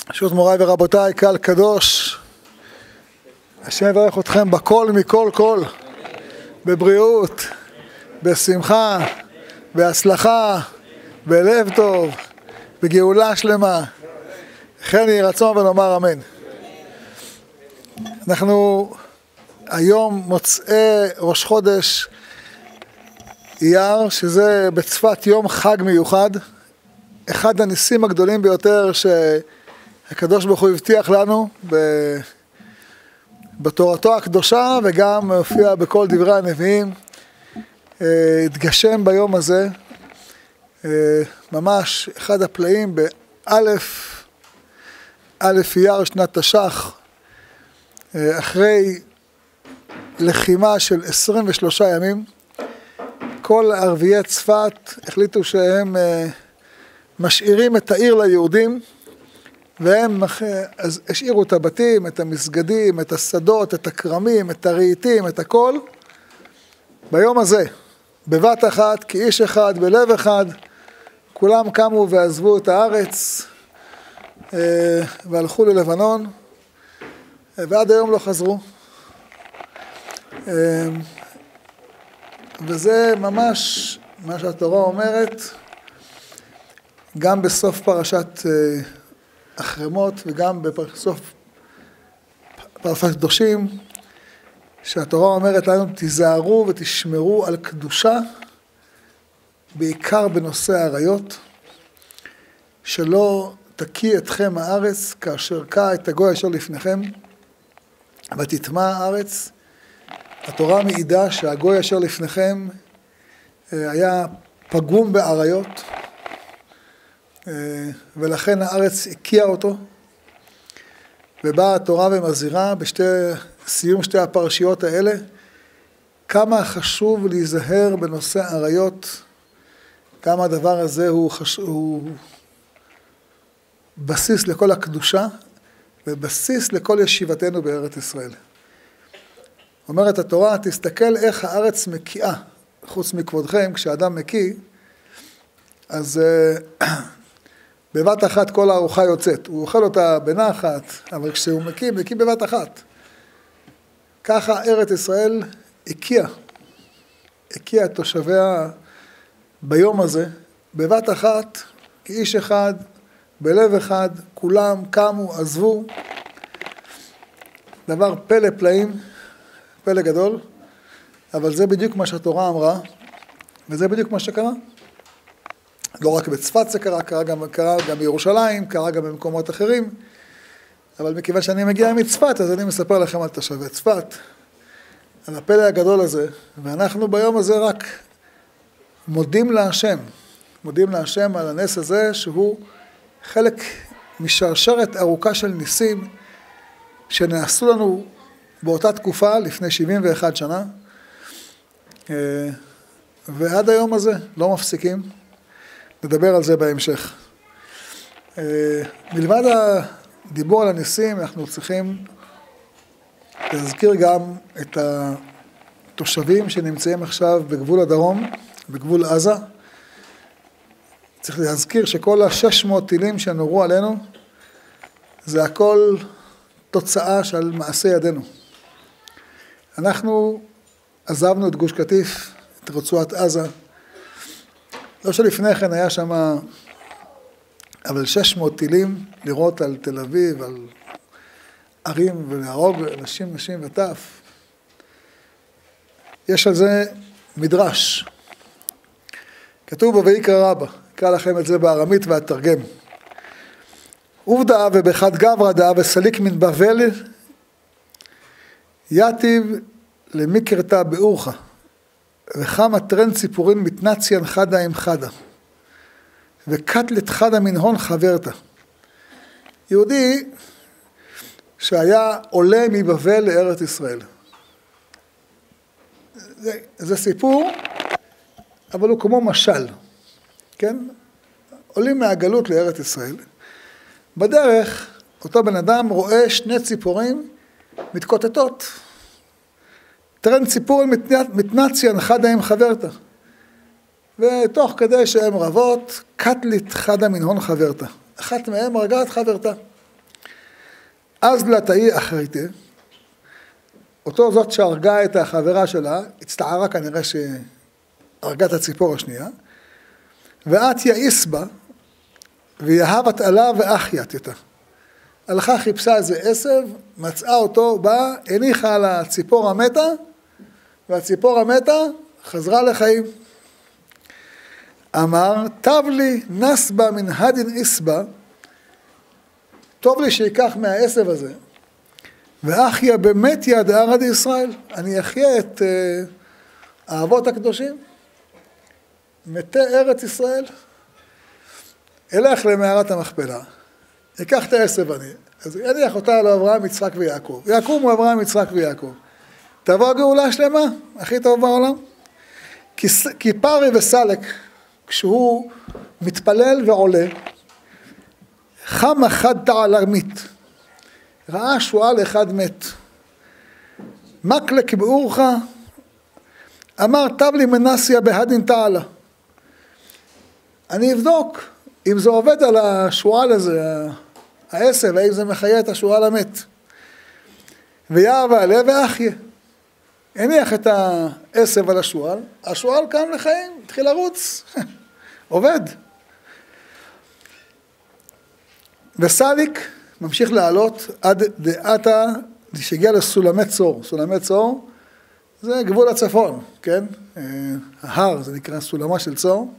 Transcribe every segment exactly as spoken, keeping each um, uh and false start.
ברשות מוריי ורבותיי, קהל קדוש, השם יברך אתכם בכל מכל כל, בבריאות, בשמחה, בהצלחה, בלב טוב, בגאולה שלמה. כן יהי רצון ונאמר אמן. אנחנו היום מוצאי ראש חודש אייר, שזה בצפת יום חג מיוחד, אחד הניסים הגדולים ביותר שהקדוש ברוך הוא הבטיח לנו בתורתו הקדושה, וגם מופיע בכל דברי הנביאים. התגשם ביום הזה, ממש אחד הפלאים באלף אלף אייר שנת תש"ח, אחרי לחימה של עשרים ושלושה ימים. כל ערביי צפת החליטו שהם משאירים את העיר ליהודים, והם אז השאירו את הבתים, את המסגדים, את השדות, את הכרמים, את הרהיטים, את הכל. ביום הזה, בבת אחת, כאיש אחד, בלב אחד, כולם קמו ועזבו את הארץ והלכו ללבנון, ועד היום לא חזרו. וזה ממש מה שהתורה אומרת, גם בסוף פרשת החרמות וגם בסוף פרשת קדושים, שהתורה אומרת לנו, תיזהרו ותשמרו על קדושה, בעיקר בנושא העריות, שלא תקיא אתכם הארץ כאשר קע את הגוי אשר לפניכם, ותטמע הארץ. התורה מעידה שהגוי אשר לפניכם היה פגום בעריות, ולכן הארץ הקיאה אותו, ובאה התורה ומזהירה בסיום שתי הפרשיות האלה, כמה חשוב להיזהר בנושא עריות, כמה הדבר הזה הוא, חשוב, הוא בסיס לכל הקדושה, ובסיס לכל ישיבתנו בארץ ישראל. אומרת התורה, תסתכל איך הארץ מקיאה, חוץ מכבודכם, כשאדם מקיא, אז בבת אחת כל הארוחה יוצאת. הוא אוכל אותה בנחת, אבל כשהוא מקיא, מקיא בבת אחת. ככה ארץ ישראל הקיאה, הקיאה את תושביה ביום הזה, בבת אחת, כאיש אחד, בלב אחד, כולם קמו, עזבו. דבר פלא פלאים, פלא גדול, אבל זה בדיוק מה שהתורה אמרה, וזה בדיוק מה שקרה. לא רק בצפת זה קרה, קרה גם, קרה גם בירושלים, קרה גם במקומות אחרים, אבל מכיוון שאני מגיע מצפת, אז אני מספר לכם על תושבי צפת, על הפלא הגדול הזה, ואנחנו ביום הזה רק מודים להשם, מודים להשם על הנס הזה, שהוא חלק משרשרת ארוכה של ניסים, שנעשו לנו באותה תקופה, לפני שבעים ואחת שנה, ועד היום הזה לא מפסיקים. נדבר על זה בהמשך. מלבד הדיבור על הניסים, אנחנו צריכים להזכיר גם את התושבים שנמצאים עכשיו בגבול הדרום, בגבול עזה. צריך להזכיר שכל ה-שש מאות טילים שנורו עלינו, זה הכל תוצאה של מעשה ידינו. אנחנו עזבנו את גוש קטיף, את רצועת עזה. לא שלפני כן היה שם, אבל שש מאות טילים לירות על תל אביב, על ערים ולהרוג נשים, נשים וטף. יש על זה מדרש. כתוב בו ויקרא רבא, אקרא לכם את זה בארמית והתרגם. עובדה ובחד גברא דא וסליק מן בבל, יתיב למיקרתא באורחה, וכמה טרן ציפורין מתנציין חדה עם חדה, וקטלת חדה מנהון חברתה. יהודי שהיה עולה מבבל לארץ ישראל. זה, זה סיפור, אבל הוא כמו משל, כן? עולים מהגלות לארץ ישראל. בדרך, אותו בן אדם רואה שני ציפורים מתקוטטות. טרן ציפורין מתנציין חדה עם חברתה. ותוך כדי שהן רבות, קטלית חדה מנהון חברתה. אחת מהן הרגה את חברתה. אז לתאי אחריתי, אותו זאת שהרגה את החברה שלה, הצטערה כנראה שהרגה את הציפור השנייה, ואת יאיס בה, ויהבת עלה ואחיית אותה. הלכה חיפשה איזה עשב, מצאה אותו, באה, הניחה על הציפור המתה, והציפור המתה חזרה לחיים. אמר, טב לי נסבה מן הדין איסבה, טוב לי שיקח מהעשב הזה, ואחיה באמת ידעה רד ישראל, אני אחיה את uh, האבות הקדושים, מתי ארץ ישראל, אלך למערת המכפלה, ייקח את העשב אני, אז יניח אותה לאברהם, יצחק ויעקב, יקומו אברהם, יצחק ויעקב, תבוא גאולה שלמה, הכי טוב בעולם, כי, כי פרי וסלק, כשהוא מתפלל ועולה, חם אחד תעלה מת, ראה שועל אחד מת, מקלק באורך, אמר טב לי מנסיה בהדין תעלה, אני אבדוק אם זה עובד על השועל הזה, העשב, האם זה מחיה את השועל המת, ויעב עליה ואחיה, הניח את העשב על השועל, השועל קם לחיים, התחיל לרוץ, עובד. וסליק ממשיך לעלות עד דעתה, שהגיע לסולמי צור. סולמי צור זה גבול הצפון, כן? ההר, זה נקרא סולמה של צור.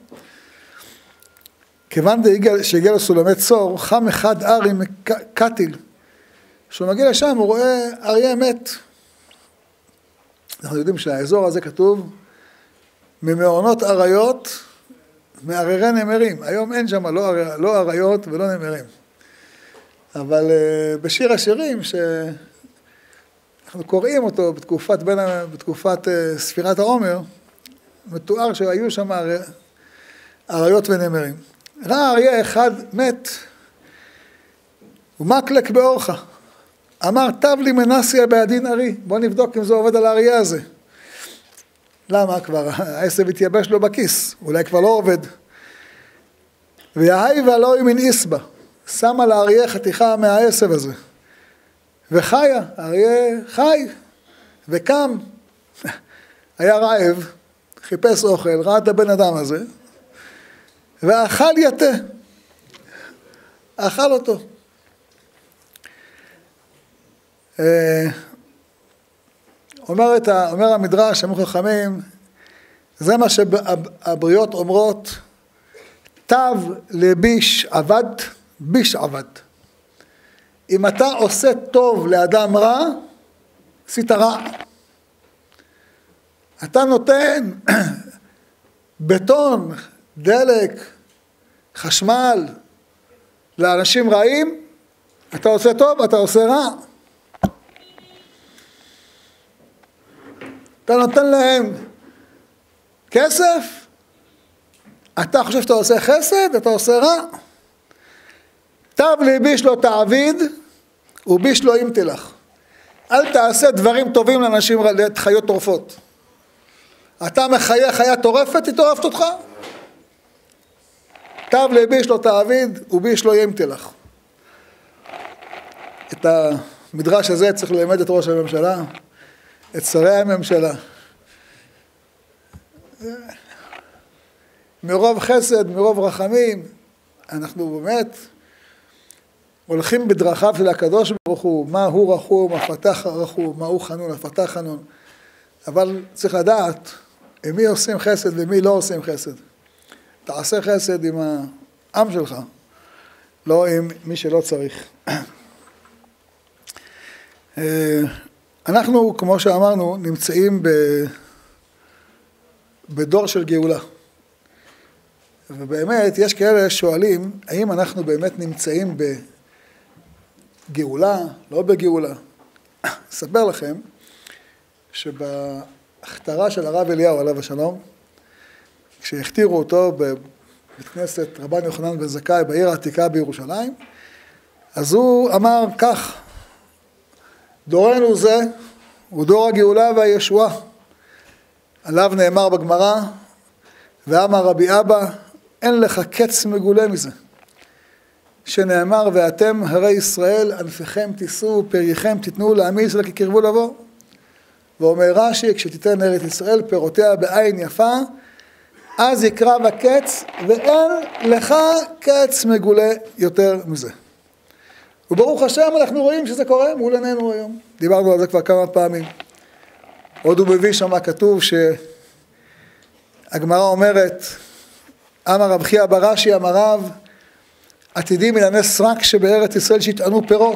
כיוון שהגיע לסולמי צור, חם אחד ארי מקטיל. כשהוא מגיע לשם, הוא רואה אריה מת. אנחנו יודעים שהאזור הזה כתוב, ממעונות אריות, מערערי נמרים. היום אין שם לא, לא אריות ולא נמרים. אבל uh, בשיר השירים, שאנחנו קוראים אותו בתקופת, בין, בתקופת uh, ספירת העומר, מתואר שהיו שם אריות ונמרים. ראה אריה אחד מת, ומקלק באורחה. אמר, טב לי מנסיה בהדין ארי, בוא נבדוק אם זה עובד על האריה הזה. למה? כבר העשב התייבש לו בכיס, אולי כבר לא עובד. ויהי ועלו ימין איסבה, שמה לאריה חתיכה מהעשב הזה. וחיה, האריה חי, וקם. היה רעב, חיפש אוכל, ראה את הבן אדם הזה, ואכל יתה. אכל אותו. אומר, את ה, אומר המדרש, אמרו חכמים, זה מה שהבריות אומרות, תב לביש עבד, ביש עבד. אם אתה עושה טוב לאדם רע, עשית רע. אתה נותן בטון, דלק, חשמל, לאנשים רעים, אתה עושה טוב, אתה עושה רע. אתה נותן להם כסף, אתה חושב שאתה עושה חסד, אתה עושה רע. תב לי ביש לו תעביד, וביש לו אם תלך. אל תעשה דברים טובים לאנשים, לחיות טורפות. אתה מחיה חיה טורפת, היא טורפת אותך. תב לי ביש לו תעביד, וביש לו אם תלך. את המדרש הזה צריך ללמד את ראש הממשלה, את שרי הממשלה. מרוב חסד, מרוב רחמים, אנחנו באמת הולכים בדרכיו של הקדוש ברוך הוא, מה הוא רחום, הפתח רחום, מה הוא חנון, הפתח חנון. אבל צריך לדעת, עם מי עושים חסד ומי לא עושים חסד. תעשה חסד עם העם שלך, לא עם מי שלא צריך. אנחנו, כמו שאמרנו, נמצאים ב... בדור של גאולה. ובאמת, יש כאלה שואלים, האם אנחנו באמת נמצאים בגאולה, לא בגאולה. אספר לכם, שבהכתרה של הרב אליהו, עליו השלום, כשהכתירו אותו בבית כנסת רבן יוחנן בן זכאי, בעיר העתיקה בירושלים, אז הוא אמר כך, דורנו זה הוא דור הגאולה והישועה. עליו נאמר שנאמר, ואתם הרי ישראל, ענפיכם תישאו, פריכם תיתנו לעמי ישראל כי קרבו לבוא. ואומר רש"י, כשתיתן ארץ ישראל פירותיה בעין יפה, אז יקרב הקץ, ואין לך קץ מגולה יותר מזה. וברוך השם אנחנו רואים שזה קורה מול עינינו היום. דיברנו על זה כבר כמה פעמים. עוד הוא מביא שם כתוב שהגמרא אומרת, אמר רב חייא בר רש"י אמר רב, עתידים מן הנס רק שבארץ ישראל שיטענו פירות.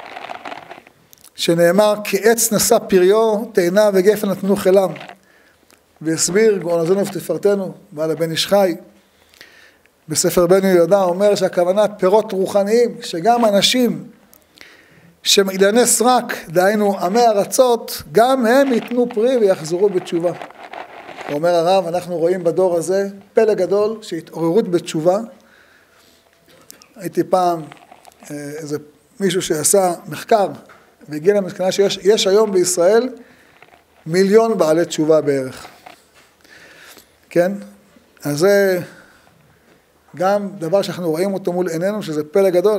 שנאמר, כי עץ נשא פריו, תאנה וגפן נתנו חילם. והסביר גאון הזון ותפארתנו, בעל הבן איש חי, בספר בן יהודה אומר שהכוונה פירות רוחניים, שגם אנשים שמעידני סרק, דהיינו עמי ארצות, גם הם ייתנו פרי ויחזרו בתשובה. אומר הרב, אנחנו רואים בדור הזה פלא גדול שהתעוררות בתשובה. הייתי פעם איזה מישהו שעשה מחקר והגיע למסקנה שיש יש היום בישראל מיליון בעלי תשובה בערך. כן? אז זה גם דבר שאנחנו רואים אותו מול עינינו, שזה פלא גדול.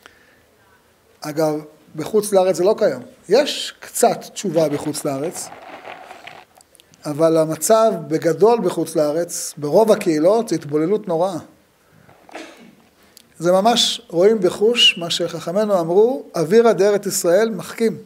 אגב, בחוץ לארץ זה לא קיים. יש קצת תשובה בחוץ לארץ, אבל המצב בגדול בחוץ לארץ, ברוב הקהילות, זה התבוללות נוראה. זה ממש רואים בחוש, מה שחכמינו אמרו, אווירא דארץ ישראל מחכים.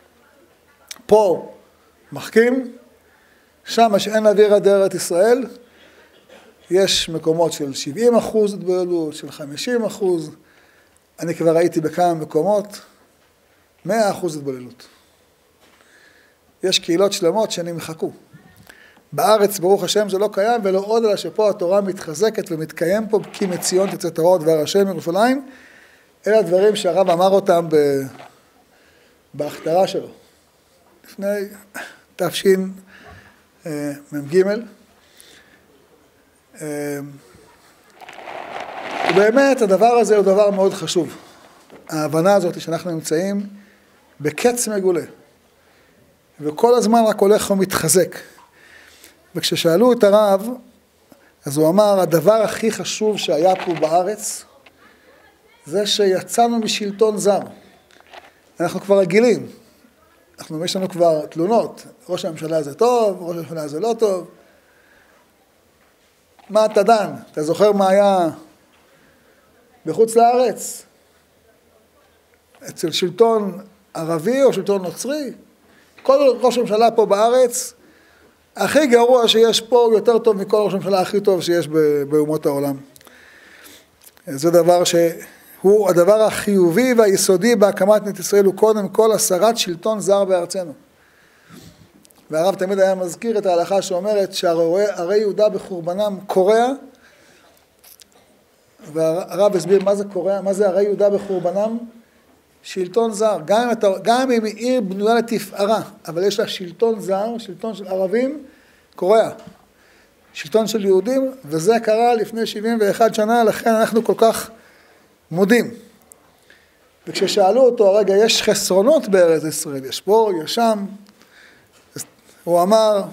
פה מחכים, שם שאין אווירא דארץ ישראל, יש מקומות של שבעים אחוז התבוללות, של חמישים אחוז, אני כבר ראיתי בכמה מקומות, מאה אחוז התבוללות. יש קהילות שלמות שאני מחכו. בארץ, ברוך השם, זה לא קיים, ולא עוד אלא שפה התורה מתחזקת ומתקיים פה, כי מציון תצא תורה דבר השם ירושלים, אלה הדברים שהרב אמר אותם ב... בהכתרה שלו. לפני תש"מ"ג. ובאמת הדבר הזה הוא דבר מאוד חשוב. ההבנה הזאת שאנחנו נמצאים בקץ מגולה. וכל הזמן רק הולך ומתחזק. וכששאלו את הרב, אז הוא אמר, הדבר הכי חשוב שהיה פה בארץ, זה שיצאנו משלטון זר. אנחנו כבר רגילים. אנחנו, יש לנו כבר תלונות. ראש הממשלה זה טוב, ראש הממשלה זה לא טוב. מה אתה דן? אתה זוכר מה היה בחוץ לארץ? אצל שלטון ערבי או שלטון נוצרי? כל ראש הממשלה פה בארץ, הכי גרוע שיש פה הוא יותר טוב מכל ראש הממשלה הכי טוב שיש באומות העולם. זה דבר שהוא הדבר החיובי והיסודי בהקמת מדינת ישראל, הוא קודם כל הסרת שלטון זר בארצנו. והרב תמיד היה מזכיר את ההלכה שאומרת שהרי יהודה בחורבנם קורע, והרב הסביר מה זה קורע, מה זה הרי יהודה בחורבנם? שלטון זר, גם אם, אתה, גם אם היא עיר בנויה לתפארה, אבל יש לה שלטון זר, שלטון של ערבים, קורע. שלטון של יהודים, וזה קרה לפני שבעים ואחת שנה, לכן אנחנו כל כך מודים. וכששאלו אותו, הרגע, יש חסרונות בארץ ישראל, יש פה, יש שם, הוא אמר,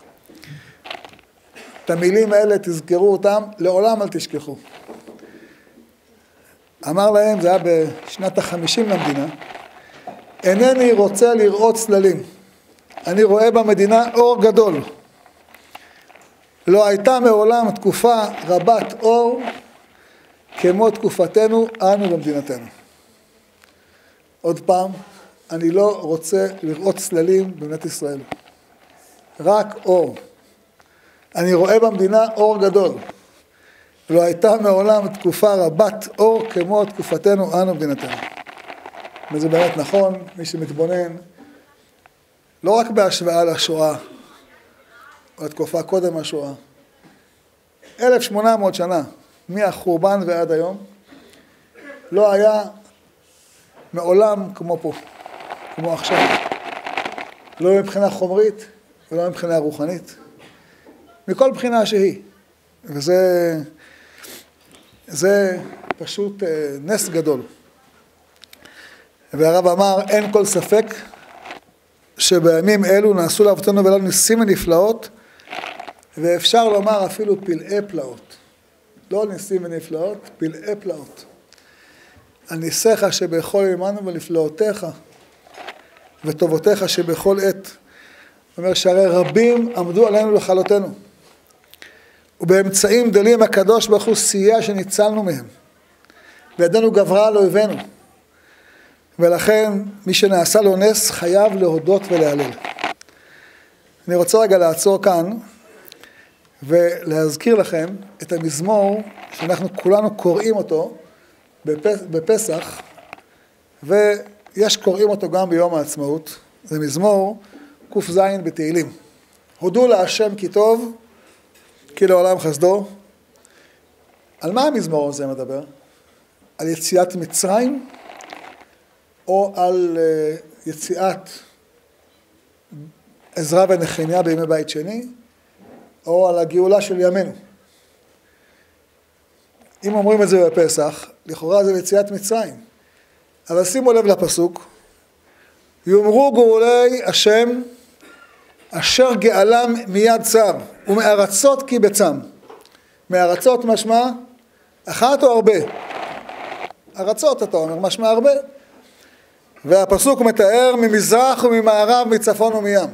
את המילים האלה תזכרו אותם, לעולם אל תשכחו. אמר להם, זה היה בשנת החמישים למדינה, אינני רוצה לראות צללים, אני רואה במדינה אור גדול. לא הייתה מעולם תקופה רבת אור, כמו תקופתנו, אנו במדינתנו. עוד פעם, אני לא רוצה לראות צללים במדינת ישראל. רק אור. אני רואה במדינה אור גדול. לא הייתה מעולם תקופה רבת אור כמו תקופתנו, אנו במדינתנו. וזה באמת נכון, מי שמתבונן, לא רק בהשוואה לשואה, או התקופה קודם השואה, אלף שמונה מאות שנה, מהחורבן ועד היום, לא היה מעולם כמו פה, כמו עכשיו. לא מבחינה חומרית ולא מבחינה רוחנית. מכל בחינה שהיא. וזה זה פשוט נס גדול. והרב אמר, אין כל ספק שבימים אלו נעשו לאבותינו ולנו ניסים ונפלאות, ואפשר לומר אפילו פלאי פלאות. לא ניסים ונפלאות, פלאי פלאות. על ניסיך שבכל ימנו ולפלאותיך, וטובותיך שבכל עת. זאת אומרת שהרי רבים עמדו עלינו לכלותנו, ובאמצעים דלים הקדוש ברוך הוא סייע שניצלנו מהם, וידנו גברה על אויבינו, ולכן מי שנעשה לו נס חייב להודות ולהלל. אני רוצה רגע לעצור כאן, ולהזכיר לכם את המזמור שאנחנו כולנו קוראים אותו בפס, בפסח, ויש קוראים אותו גם ביום העצמאות. זה מזמור ק"ז בתהילים. הודו להשם כי טוב, כי לעולם חסדו. על מה המזמור הזה מדבר? על יציאת מצרים, או על uh, יציאת עזרא ונחמיה בימי בית שני, או על הגאולה של ימינו. אם אומרים את זה בפסח, לכאורה זה יציאת מצרים. אבל שימו לב לפסוק, יאמרו גאולי השם, אשר גאלם מיד צר, ומארצות כי בצם. מארצות משמע, אחת או הרבה? ארצות אתה אומר, משמע הרבה. והפסוק מתאר ממזרח וממערב, מצפון ומים.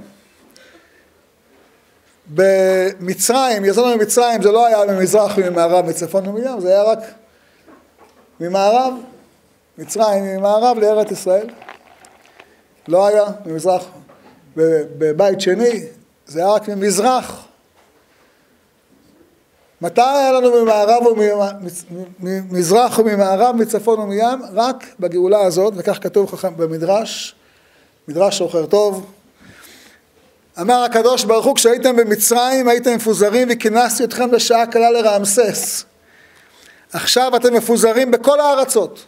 במצרים, יצאנו ממצרים, זה לא היה ממזרח וממערב, מצפון ומים, זה היה רק ממערב, מצרים ממערב לארץ ישראל. לא היה ממזרח, בבית שני, זה היה רק ממזרח. מתי היה לנו ממערב וממזרח וממערב, מצפון ומים? רק בגאולה הזאת, וכך כתוב במדרש, מדרש שוחר טוב. אמר הקדוש ברוך הוא, כשהייתם במצרים הייתם מפוזרים וכינסתי אתכם לשעה קלה לרעמסס. עכשיו אתם מפוזרים בכל הארצות,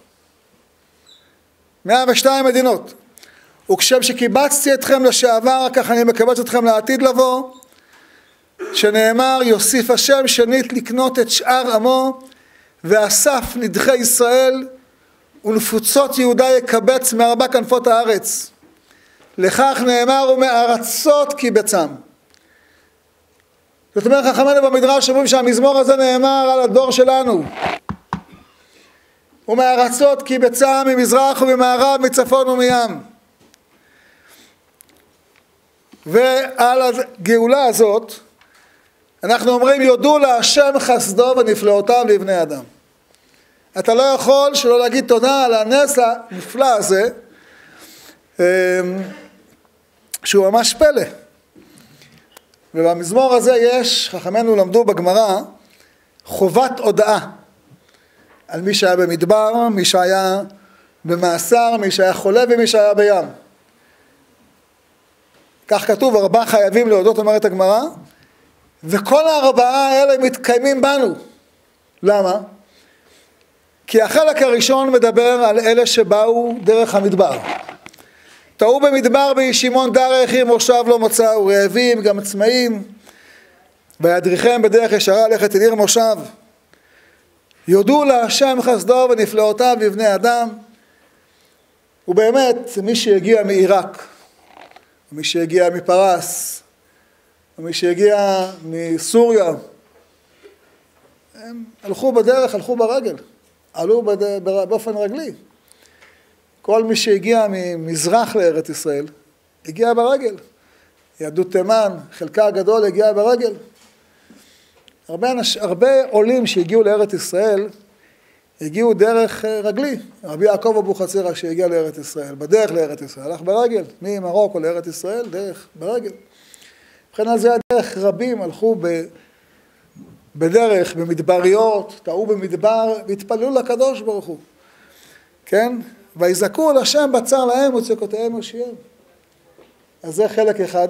מאה ושתיים מדינות. וכשם שקיבצתי אתכם לשעבר, כך אני מקבץ אתכם לעתיד לבוא, שנאמר יוסיף השם שנית לקנות את שאר עמו, ואסף נדחי ישראל, ונפוצות יהודה יקבץ מארבע כנפות הארץ. לכך נאמר ומארצות כי בצם. זאת אומרת, חכמינו במדרש אומרים שהמזמור הזה נאמר על הדור שלנו. ומארצות כי בצם, ממזרח וממערב, מצפון ומים. ועל הגאולה הזאת, אנחנו אומרים, יודו להשם חסדו ונפלאותיו לבני אדם. אתה לא יכול שלא להגיד תודה על הנס הנפלא הזה, שהוא ממש פלא. ובמזמור הזה יש, חכמינו למדו בגמרא, חובת הודאה. על מי שהיה במדבר, מי שהיה במאסר, מי שהיה חולה ומי שהיה בים. כך כתוב, ארבעה חייבים להודות, אומרת הגמרא, וכל הארבעה האלה מתקיימים בנו. למה? כי החלק הראשון מדבר על אלה שבאו דרך המדבר. טעו במדבר בישימון דרך, עיר מושב לא מוצאו, רעבים, גם צמאים, וידריכם בדרך ישרה ללכת אל עיר מושב. יודו להשם חסדו ונפלאותיו לבני אדם. ובאמת, מי שהגיע מעיראק, מי שהגיע מפרס, ומי שהגיע מסוריה, הם הלכו בדרך, הלכו ברגל, עלו בד... באופן רגלי. כל מי שהגיע ממזרח לארץ ישראל, הגיע ברגל. יהדות תימן, חלקה הגדול הגיע ברגל. הרבה, אנש... הרבה עולים שהגיעו לארץ ישראל, הגיעו דרך רגלי. רבי יעקב אבוחצירא שהגיע לארץ ישראל, בדרך לארץ ישראל, הלך ברגל, ממרוקו לארץ ישראל, דרך ברגל. ובכן על זה הדרך רבים הלכו ב... בדרך, במדבריות, טעו במדבר, והתפללו לקדוש ברוך הוא. כן? ויזעקו אל השם בצר להם וצעקותיהם יושיעם. אז זה חלק אחד.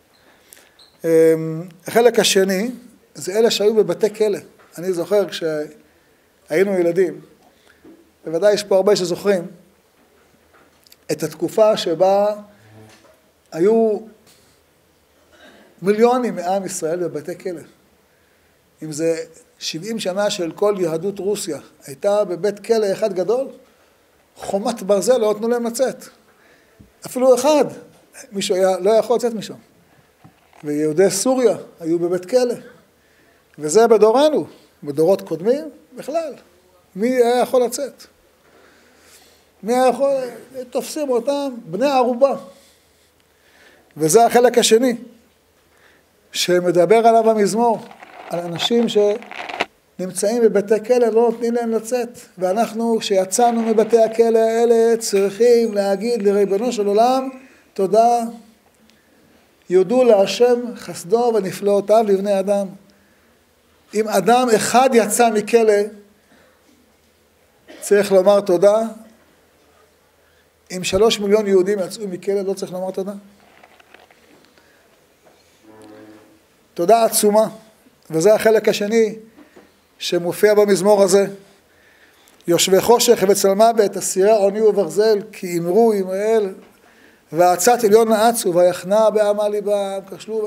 החלק השני, זה אלה שהיו בבתי כלא. אני זוכר כשהיינו ילדים, בוודאי יש פה הרבה שזוכרים, את התקופה שבה היו מיליונים מעם ישראל בבתי כלא. אם זה שבעים שנה של כל יהדות רוסיה, הייתה בבית כלא אחד גדול, חומת ברזל לא נתנו להם לצאת. אפילו אחד, מישהו היה, לא יכול לצאת משם. ויהודי סוריה היו בבית כלא. וזה בדורנו, בדורות קודמים בכלל. מי היה יכול לצאת? מי יכול, תופסים אותם בני ערובה. וזה החלק השני, שמדבר עליו המזמור, על אנשים שנמצאים בבתי כלא, לא נותנים להם לצאת. ואנחנו, כשיצאנו מבתי הכלא האלה, צריכים להגיד לריבונו של עולם, תודה, יודו להשם חסדו ונפלאותיו לבני אדם. אם אדם אחד יצא מכלא, צריך לומר תודה. אם שלוש מיליון יהודים יצאו מכלא, לא צריך לומר תודה. תודה עצומה, וזה החלק השני שמופיע במזמור הזה. יושבי חושך וצל מוות, אסירי עוני וברזל, כי אמרו ימראל, ועצת עליון נעצו, ויחנה בעמל ליבם, כשלו.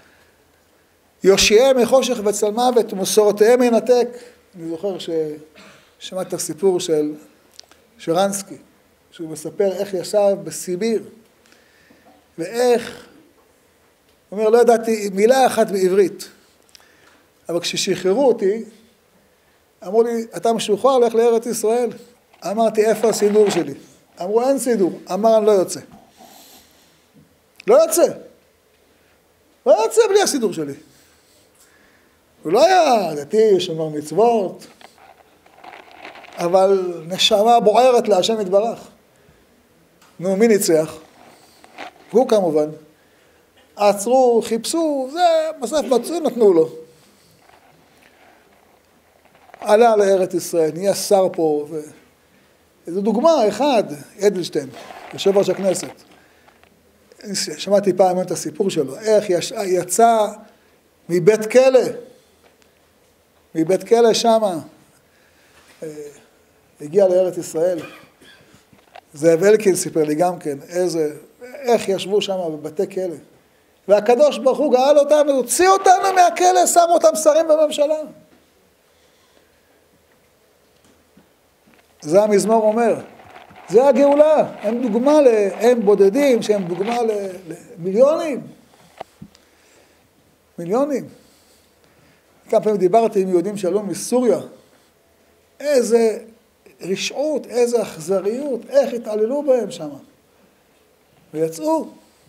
יושיעם מחושך וצל מוות, ומסורותיהם ינתק. אני זוכר ששמעתי את הסיפור של שרנסקי, שהוא מספר איך ישב בסיביר, ואיך, הוא אומר, לא ידעתי מילה אחת בעברית, אבל כששחררו אותי, אמרו לי, אתה משוחרר, לך לארץ ישראל. אמרתי, איפה הסידור שלי? אמרו, אין סידור. אמר, אני לא יוצא. לא יוצא. לא יוצא בלי הסידור שלי. הוא לא היה דתי, שומר מצוות, אבל נשמה בוערת להשם יתברך. נו, מי ניצח? הוא כמובן. עצרו, חיפשו, זה בסוף מצאו, נתנו לו. עלה לארץ ישראל, נהיה שר פה, ו... זו דוגמה, אחד, אדלשטיין, יושב ראש הכנסת. שמעתי פעם את הסיפור שלו, איך יש... יצא מבית כלא, מבית כלא שמה, הגיע לארץ ישראל. זאב אלקין סיפר לי גם כן, איזה, איך ישבו שמה בבתי כלא. והקדוש ברוך הוא גאל אותנו, הוציא אותנו מהכלא, שמו אותם שרים בממשלה. זה המזמור אומר, זה הגאולה, הם דוגמה, הם בודדים שהם דוגמה למיליונים, מיליונים. כמה פעמים דיברתי עם יהודים שעלו מסוריה, איזה רשעות, איזה אכזריות, איך התעללו בהם שם. ויצאו.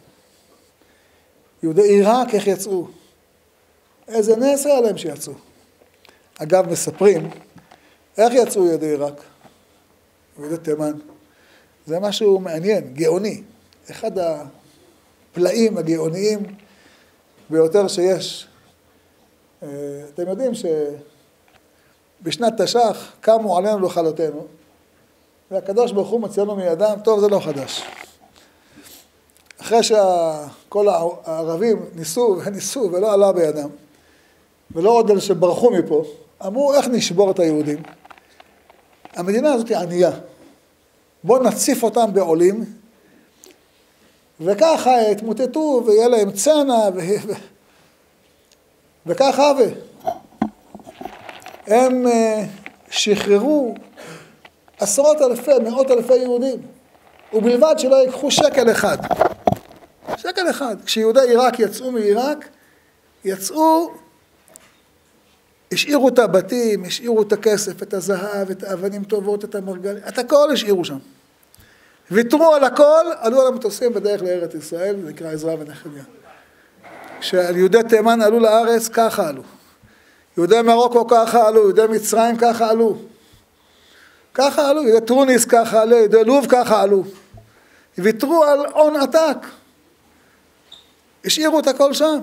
יהודי עיראק איך יצאו. איזה נס היה להם שיצאו. אגב, מספרים, איך יצאו יהודי עיראק? יהודי תימן. זה משהו מעניין, גאוני. אחד הפלאים הגאוניים ביותר שיש. אתם יודעים שבשנת תש"ח קמו עלינו לכלותנו, והקדוש ברוך הוא מציע לנו מידם, טוב, זה לא חדש. אחרי שכל הערבים ניסו וניסו ולא עלה בידם, ולא עוד אלה שברחו מפה, אמרו איך נשבור את היהודים. המדינה הזאת היא ענייה. בואו נציף אותם בעולים, וככה התמוטטו ויהיה להם צנע, ו... וככה ו... הם שחררו עשרות אלפי, מאות אלפי יהודים, ובלבד שלא ייקחו שקל אחד. שקל אחד. כשיהודי עיראק יצאו מעיראק, יצאו, השאירו את הבתים, השאירו את הכסף, את הזהב, את האבנים טובות, את המרגלים, את הכל השאירו שם. ויתרו על הכל, עלו על המטוסים בדרך לארץ ישראל, זה נקרא עזרא ונחמיה. כשיהודי תימן עלו לארץ, ככה עלו. יהודי מרוקו ככה עלו, יהודי מצרים ככה עלו. ככה עלו, יהודי טרוניס ככה עלו, יהודי לוב ככה עלו. ויתרו על הון עתק. השאירו את הכל שם.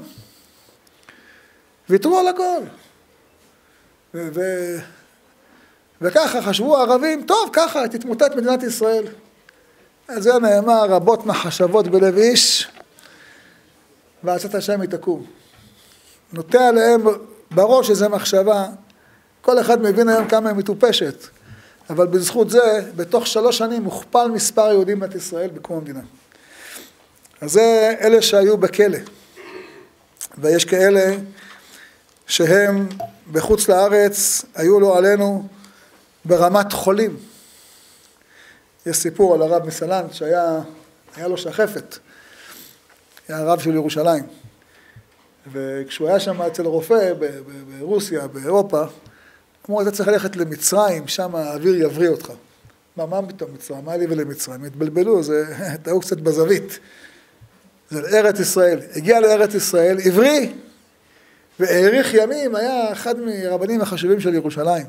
ויתרו על הכל. ו- ו- וככה חשבו הערבים, טוב, ככה תתמוטט מדינת ישראל. על זה נאמר, רבות מחשבות בלב איש, ועצת השם היא תקום. נוטה עליהם בראש איזו מחשבה, כל אחד מבין היום כמה היא מטופשת, אבל בזכות זה, בתוך שלוש שנים מוכפל מספר יהודים במדינת ישראל בקום המדינה. אז זה אלה שהיו בכלא, ויש כאלה שהם בחוץ לארץ, היו לו עלינו ברמת חולים. יש סיפור על הרב מסלנט שהיה היה לו שחפת, היה הרב של ירושלים, וכשהוא היה שם אצל רופא ברוסיה, באירופה, אמרו, אתה צריך ללכת למצרים, שם האוויר יבריא אותך. מה, מה פתאום מצרים? מה לי ולמצרים? התבלבלו, זה טעו קצת בזווית. זה לארץ ישראל. הגיע לארץ ישראל, עברי, והאריך ימים, היה אחד מהרבנים החשובים של ירושלים.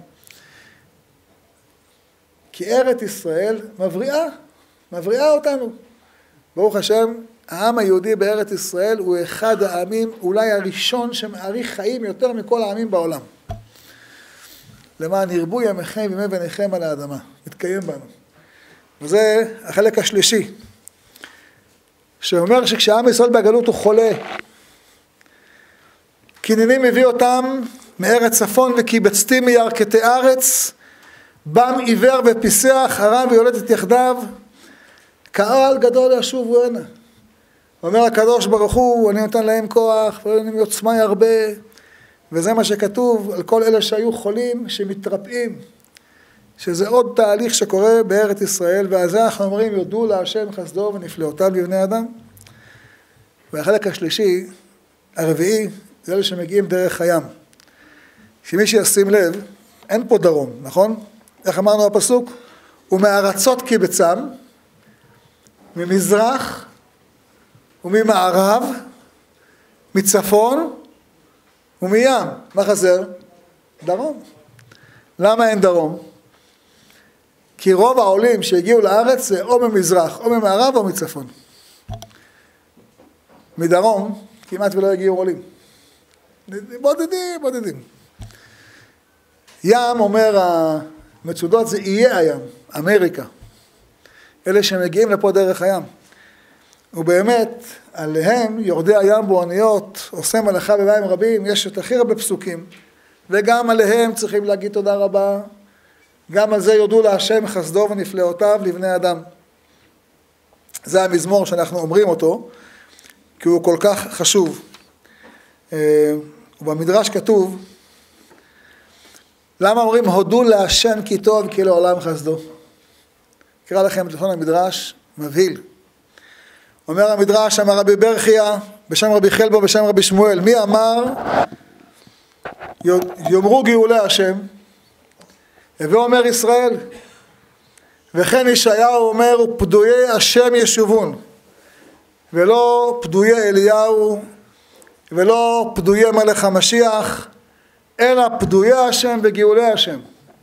כי ארץ ישראל מבריאה, מבריאה אותנו. ברוך השם, העם היהודי בארץ ישראל הוא אחד העמים, אולי הראשון שמאריך חיים יותר מכל העמים בעולם. למען ירבו ימיכם וימי בניכם על האדמה, מתקיים בנו. וזה החלק השלישי, שאומר שכשהעם ישראל בגלות הוא חולה, כנענים הביא אותם מארץ צפון וקיבצתי מירכתי ארץ, בם עיוור ופיסח, הרם ויולדת יחדיו, קהל גדול ישובו הנה. אומר הקדוש ברוך הוא, אני נותן להם כוח, ונותן להם עוצמה הרבה, וזה מה שכתוב על כל אלה שהיו חולים, שמתרפאים, שזה עוד תהליך שקורה בארץ ישראל, ועל זה אנחנו אומרים, יודו להשם חסדו ונפלאותיו לבני אדם. והחלק השלישי, הרביעי, זה אלה שמגיעים דרך הים. שמי שישים לב, אין פה דרום, נכון? איך אמרנו בפסוק? ומארצות קיבצם, ממזרח וממערב, מצפון ומים. מה חסר? דרום. למה אין דרום? כי רוב העולים שהגיעו לארץ זה או ממזרח, או ממערב או מצפון. מדרום כמעט ולא הגיעו עולים. בודדים, בודדים. ים, אומר המצודות, זה יהיה הים, אמריקה. אלה שמגיעים לפה דרך הים. ובאמת, עליהם יורדי הים באוניות, עושה מלאכה במים רבים, יש את הכי הרבה פסוקים. וגם עליהם צריכים להגיד תודה רבה. גם על זה יודו להשם חסדו ונפלאותיו לבני אדם. זה המזמור שאנחנו אומרים אותו, כי הוא כל כך חשוב. ובמדרש כתוב, למה אומרים הודו להשם כי טוב כי לעולם חסדו? אקרא לכם את לשון המדרש, מבהיל. אומר המדרש, אמר רבי ברכיה, בשם רבי חלבו, בשם רבי שמואל, מי אמר, יאמרו גאולי השם, הווה אומר ישראל, וכן ישעיהו אומר, פדויי השם ישובון, ולא פדויי אליהו, ולא פדויי מלך המשיח, אלא פדויי השם וגאולי השם.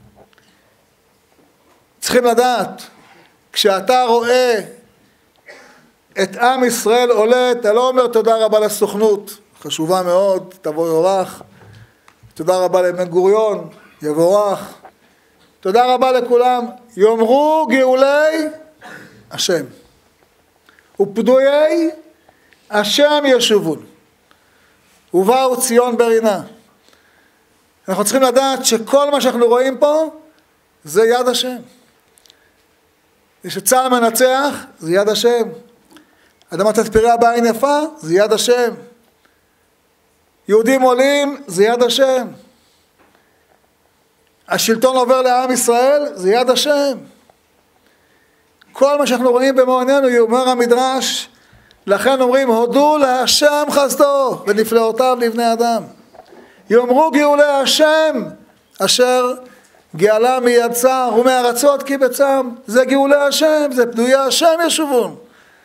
צריכים לדעת, כשאתה רואה את עם ישראל עולה, אתה לא אומר תודה רבה לסוכנות, חשובה מאוד, תבוא יורח, תודה רבה לבן גוריון, יבורך, תודה רבה לכולם, יאמרו גאולי השם, ופדויי השם ישובון, ובאו ציון ברינה. אנחנו צריכים לדעת שכל מה שאנחנו רואים פה, זה יד השם. כשצה"ל מנצח, זה יד השם. אדמת תתפרע בעין יפה, זה יד השם. יהודים עולים, זה יד השם. השלטון עובר לעם ישראל, זה יד השם. כל מה שאנחנו רואים במו עינינו, אומר המדרש, לכן אומרים, הודו להשם חסדו ונפלאותיו לבני אדם. יאמרו גאולי השם, אשר גאלה מיד צר ומארצות קיבצם, זה גאולי השם, זה פדויי השם ישובון.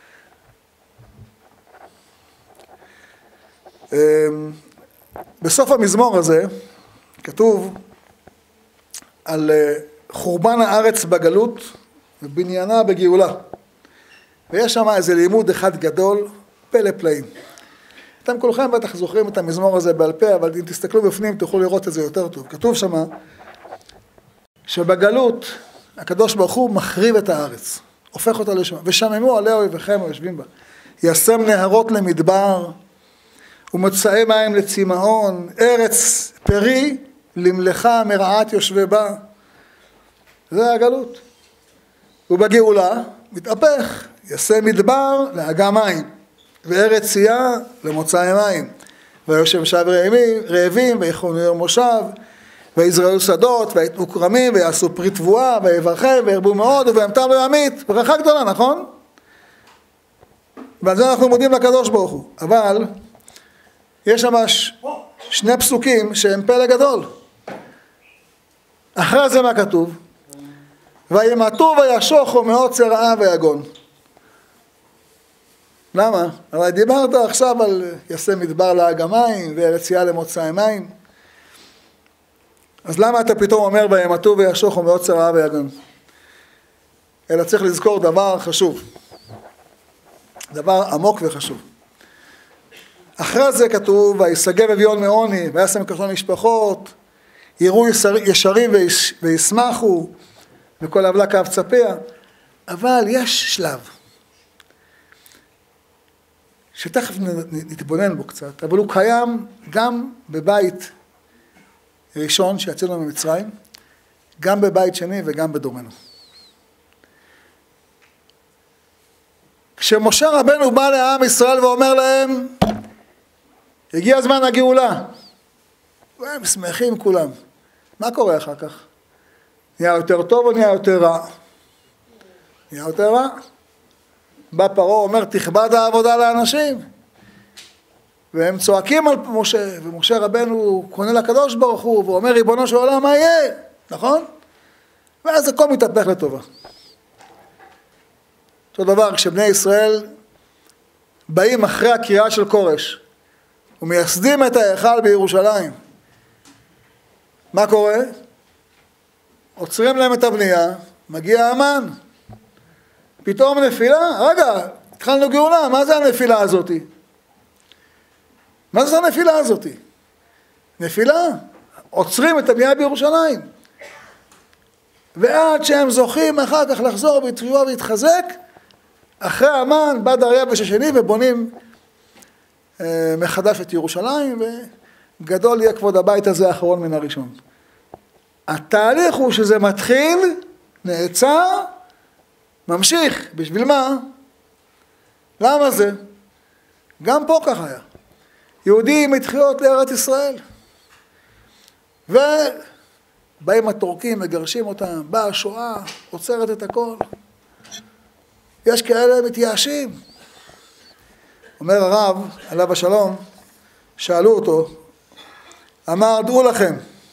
בסוף המזמור הזה כתוב על חורבן הארץ בגלות ובניינה בגאולה. ויש שם איזה לימוד אחד גדול, פלא פלאים. אתם כולכם בטח זוכרים את המזמור הזה בעל פה, אבל אם תסתכלו בפנים תוכלו לראות את זה יותר טוב. כתוב שם שבגלות הקדוש ברוך הוא מחריב את הארץ, הופך אותה לשם, ושממו עליה אויביכם היושבים בה. ישם נהרות למדבר, ומוצאי מים לצמאון, ארץ פרי למלאכה מרעת יושבי בה. זה הגלות. ובגאולה מתהפך, יעשה מדבר להגה מים, וארץ צייה למוצאי מים. ויושב שב רעבים, רעבים ויכונו יום מושב, ויזרעו שדות, ויתנו כרמים, ויעשו פרי תבואה, ויברכם, וירבו מאוד, ובהמתם לא ימית. ברכה גדולה, נכון? ועל זה אנחנו מודים לקדוש ברוך הוא. אבל יש שם שני פסוקים שהם פלא גדול. אחרי זה מה כתוב? וימתו וישוחו מעוצר רעה ויגון. למה? הרי דיברת עכשיו על יעשה מדבר לאגמים ויציאה למוצאי מים. אז למה אתה פתאום אומר וימתו וישוחו מעוצר רעה ויגון? אלא צריך לזכור דבר חשוב. דבר עמוק וחשוב. אחרי זה כתוב, ויסגב אביון מעוני, וישם כחלון משפחות, יראו ישרים וישמחו, וכל עוולה כאב צפיה. אבל יש שלב, שתכף נתבונן בו קצת, אבל הוא קיים גם בבית ראשון שיצאנו ממצרים, גם בבית שני וגם בדורנו. כשמשה רבנו בא לעם ישראל ואומר להם, הגיע הזמן הגאולה, והם שמחים כולם. מה קורה אחר כך? נהיה יותר טוב או נהיה יותר רע? נהיה יותר רע. בא פרעה אומר, תכבד העבודה לאנשים. והם צועקים על משה, ומשה רבנו קונה לקדוש ברוך הוא, ואומר, ריבונו של עולם, מה יהיה? נכון? ואז הכל מתהפך לטובה. אותו דבר, כשבני ישראל באים אחרי הקריאה של קורש, ומייסדים את ההיכל בירושלים, מה קורה? עוצרים להם את הבנייה, מגיע המן, פתאום נפילה, רגע, התחלנו גאולה, מה זה הנפילה הזאת? מה זה הנפילה הזאת? נפילה, עוצרים את הבנייה בירושלים, ועד שהם זוכים אחר כך לחזור בתשובה והתחזק, אחרי המן בא דריווש השני ובונים אה, מחדש את ירושלים, וגדול יהיה כבוד הבית הזה האחרון מן הראשון. התהליך הוא שזה מתחיל, נעצר, ממשיך. בשביל מה? למה זה? גם פה כך היה. יהודים מתחיות לארץ ישראל. ובאים הטורקים, מגרשים אותם, באה השואה, עוצרת את הכל. יש כאלה מתייאשים. אומר הרב, עליו השלום, שאלו אותו, אמר, דעו לכם,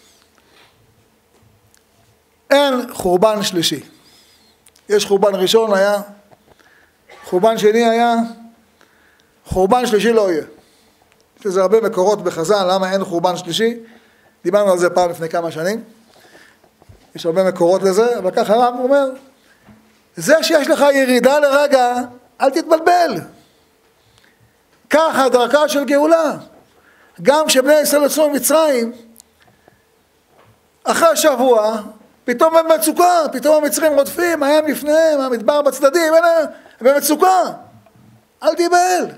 אין חורבן שלישי. יש חורבן ראשון היה, חורבן שני היה, חורבן שלישי לא יהיה. יש לזה הרבה מקורות בחז"ל, למה אין חורבן שלישי? דיברנו על זה פעם לפני כמה שנים. יש הרבה מקורות לזה, אבל כך הרב אומר, זה שיש לך ירידה לרגע, אל תתבלבל. ככה דרכה של גאולה. גם כשבני ישראל יצאו ממצרים, אחרי שבוע, פתאום הם במצוקה, פתאום המצרים רודפים, הים לפניהם, המדבר בצדדים, הם במצוקה. אל תיבהל.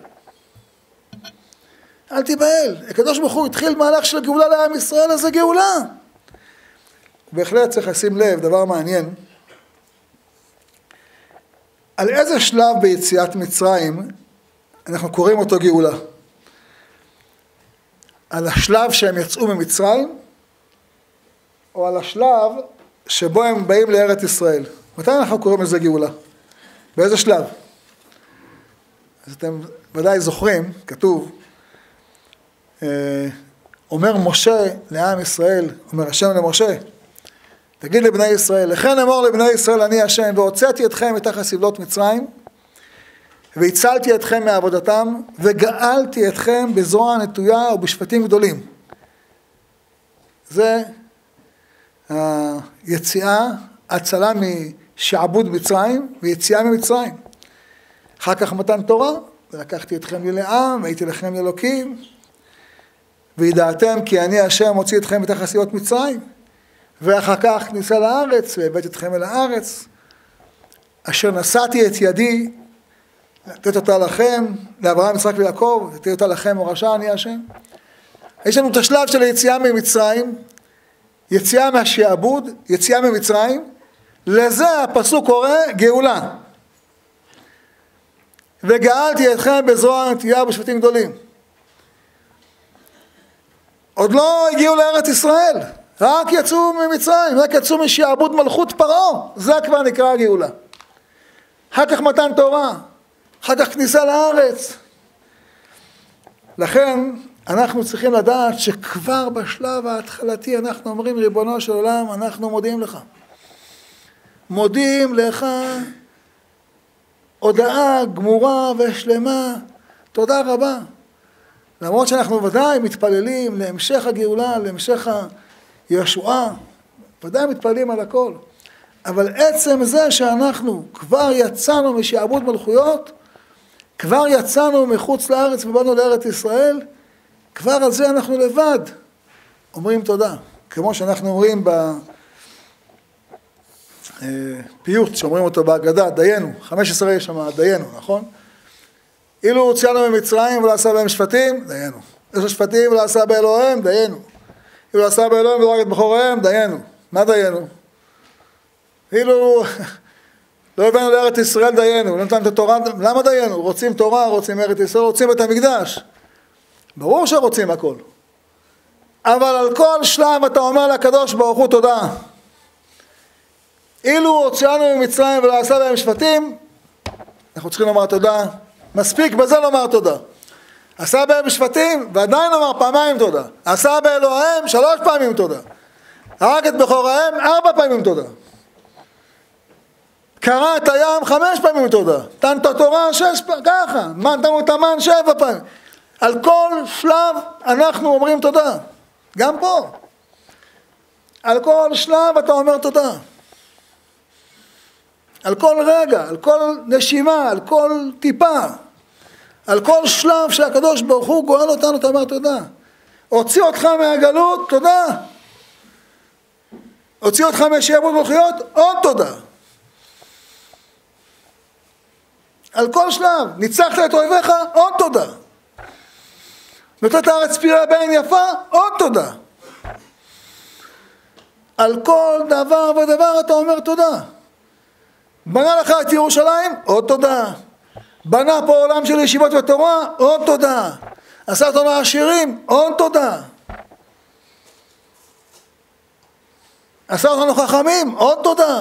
אל תיבהל. הקדוש ברוך הוא התחיל מהלך של גאולה לעם ישראל, אז זה גאולה. בהחלט צריך לשים לב, דבר מעניין, על איזה שלב ביציאת מצרים אנחנו קוראים אותו גאולה? על השלב שהם יצאו ממצרים, או על השלב שבו הם באים לארץ ישראל? מתי אנחנו קוראים לזה גאולה? באיזה שלב? אז אתם ודאי זוכרים, כתוב, אומר משה לעם ישראל, אומר השם למשה, תגיד לבני ישראל, לכן אמור לבני ישראל אני השם, והוצאתי אתכם מתחת סבלות מצרים, והצלתי אתכם מעבודתם, וגאלתי אתכם בזרוע נטויה ובשפטים גדולים. זה היציאה, הצלה משעבוד מצרים, ויציאה ממצרים. אחר כך מתן תורה, ולקחתי אתכם לי לעם, והייתי לכם לאלוקים, וידעתם כי אני השם מוציא אתכם מתחת סבלות מצרים. ואחר כך כניסה לארץ, והבאתי אתכם אל הארץ, אשר נשאתי את ידי, לתת אותה לכם, לאברהם, יצחק ויעקב, לתת אותה לכם מורשה, אני השם. יש לנו את השלב של היציאה ממצרים, יציאה מהשעבוד, יציאה ממצרים, לזה הפסוק קורא גאולה. וגאלתי אתכם בזרוע נטויה ובשפטים גדולים. עוד לא הגיעו לארץ ישראל. רק יצאו ממצרים, רק יצאו משעבוד מלכות פרעה, זה כבר נקרא גאולה. אחר כך מתן תורה, אחר כך כניסה לארץ. לכן אנחנו צריכים לדעת שכבר בשלב ההתחלתי אנחנו אומרים, ריבונו של עולם, אנחנו מודיעים לך. מודים לך הודאה גמורה ושלמה, תודה רבה. למרות שאנחנו ודאי מתפללים להמשך הגאולה, להמשך הישועה, ודאי מתפללים על הכל. אבל עצם זה שאנחנו כבר יצאנו משעבוד מלכויות, כבר יצאנו מחוץ לארץ ובאנו לארץ ישראל, כבר על זה אנחנו לבד אומרים תודה. כמו שאנחנו אומרים בפיוט, שאומרים אותו בהגדה, דיינו, חמש עשרה יש שם דיינו, נכון? אילו הוציאנו ממצרים ולא עשה בהם שפטים, דיינו. יש שפטים ולא עשה באלוהים, דיינו. אילו עשה באלוהים ולא רק את בחוריהם, דיינו. מה דיינו? אילו לא הבאנו לארץ ישראל, דיינו. לא נתן את התורה, למה דיינו? רוצים תורה, רוצים ארץ ישראל, רוצים את המקדש. ברור שרוצים הכל. אבל על כל שלב אתה אומר לקדוש ברוך הוא תודה. אילו הוציאנו ממצרים ולא עשה בהם שפטים, אנחנו צריכים לומר תודה. מספיק בזה לומר תודה. עשה בהם שפטים ועדיין לומר פעמיים תודה. עשה באלוהים שלוש פעמים תודה. הרג את בכוריהם ארבע פעמים תודה. קרא את הים חמש פעמים תודה. נתן את התורה שש פעמים, ככה. נתנו את המן שבע פעמים. על כל שלב אנחנו אומרים תודה. גם פה. על כל שלב אתה אומר תודה. על כל רגע, על כל נשימה, על כל טיפה, על כל שלב שהקדוש ברוך הוא גואל אותנו, אתה אומר תודה. הוציא אותך מהגלות, תודה. הוציא אותך משעבוד מלכויות, עוד תודה. על כל שלב, ניצחת את אויביך, עוד תודה. נתת הארץ פירה בין יפה, עוד תודה. על כל דבר ודבר אתה אומר תודה. בנה לך את ירושלים, עוד תודה. בנה פה עולם של ישיבות ותורה, עוד תודה. עשה אותנו עשירים, עוד תודה. עשה אותנו חכמים, עוד תודה.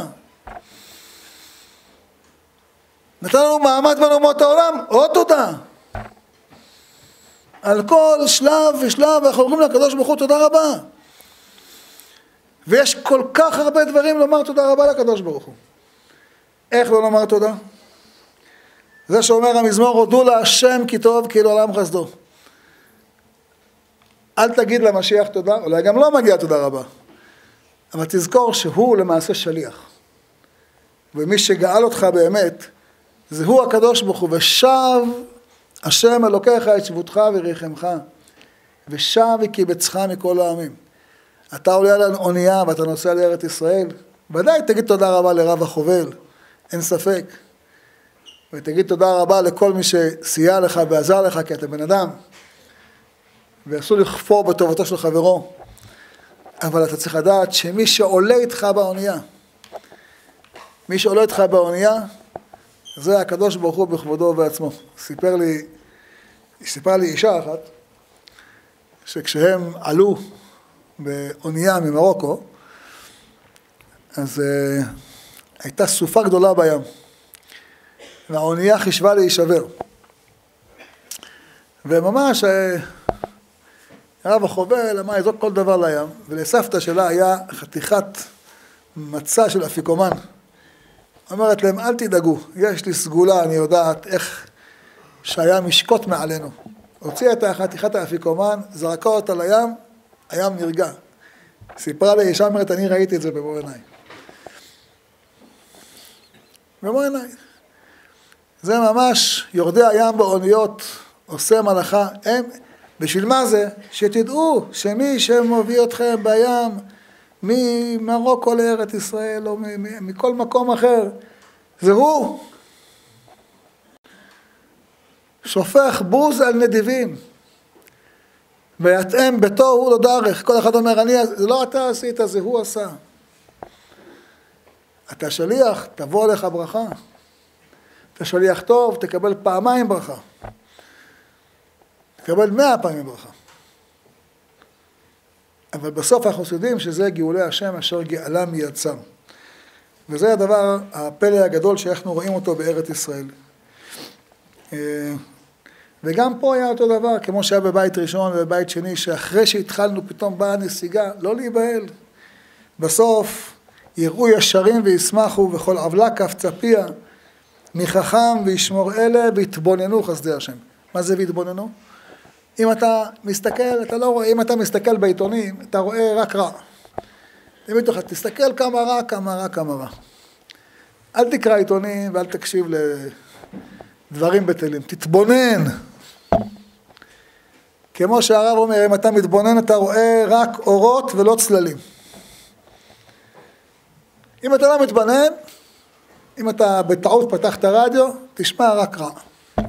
נתן לנו מעמד בין אומות העולם, עוד תודה. על כל שלב ושלב אנחנו אומרים לקדוש ברוך הוא תודה רבה. ויש כל כך הרבה דברים לומר תודה רבה לקדוש ברוך הוא. איך לא לומר תודה? זה שאומר המזמור, הודו להשם כי טוב כי לעולם חסדו. אל תגיד למשיח תודה, אולי גם לא מגיע תודה רבה. אבל תזכור שהוא למעשה שליח. ומי שגאל אותך באמת, זה הוא הקדוש ברוך הוא, ושב השם אלוקיך את שבותך וריחמך, ושב וקיבצך מכל העמים. אתה עולה על אונייה ואתה נוסע לארץ ישראל, ודאי תגיד תודה רבה לרב החובל, אין ספק. ותגיד תודה רבה לכל מי שסייע לך ועזר לך, כי אתה בן אדם, ואסור לכפור בטובתו של חברו. אבל אתה צריך לדעת שמי שעולה איתך באונייה, מי שעולה איתך באונייה, זה הקדוש ברוך הוא בכבודו ובעצמו. סיפר לי, סיפרה לי אישה אחת, שכשהם עלו באונייה ממרוקו, אז uh, הייתה סופה גדולה בים, והאונייה חישבה להישבר. וממש הרב החובל אמר יזרוק כל דבר לים, ולסבתא שלה היה חתיכת מצה של אפיקומן. אומרת להם, אל תדאגו, יש לי סגולה, אני יודעת איך שהיה משקוט מעלינו. הוציאה את חתיכת האפיקומן, זרקה אותה לים, הים נרגע. סיפרה לי, אישה אומרת, אני ראיתי את זה במו עיניי. במו עיניי. זה ממש, יורדי הים באוניות, עושה מלאכה, הם, בשביל מה זה? שתדעו שמי שמוביל אתכם בים, ממרוקו לארץ ישראל, או מכל מקום אחר, זה הוא. שופך בוז על נדיבים. ויתאם ביתו הוא לא דרך. כל אחד אומר, אני, זה לא אתה עשית, זה הוא עשה. אתה שליח, תבוא עליך ברכה. אתה שליח טוב, תקבל פעמיים ברכה. תקבל מאה פעמים ברכה. אבל בסוף אנחנו יודעים שזה גאולי השם אשר גאלה מיצם. וזה הדבר, הפלא הגדול שאנחנו רואים אותו בארץ ישראל. וגם פה היה אותו דבר, כמו שהיה בבית ראשון ובבית שני, שאחרי שהתחלנו פתאום באה נסיגה, לא להיבהל. בסוף יראו ישרים וישמחו, וכל עוולה קפצה פיה, מחכם וישמור אלה, והתבוננו חסדי השם. מה זה והתבוננו? אם אתה מסתכל, אתה לא רואה, אם אתה מסתכל בעיתונים, אתה רואה רק רע. אם אתה תסתכל כמה רע, כמה רע, כמה רע. אל תקרא עיתונים ואל תקשיב לדברים בטלים. תתבונן. כמו שהרב אומר, אם אתה מתבונן, אתה רואה רק אורות ולא צללים. אם אתה לא מתבונן, אם אתה בטעות פתח את הרדיו, תשמע רק רע.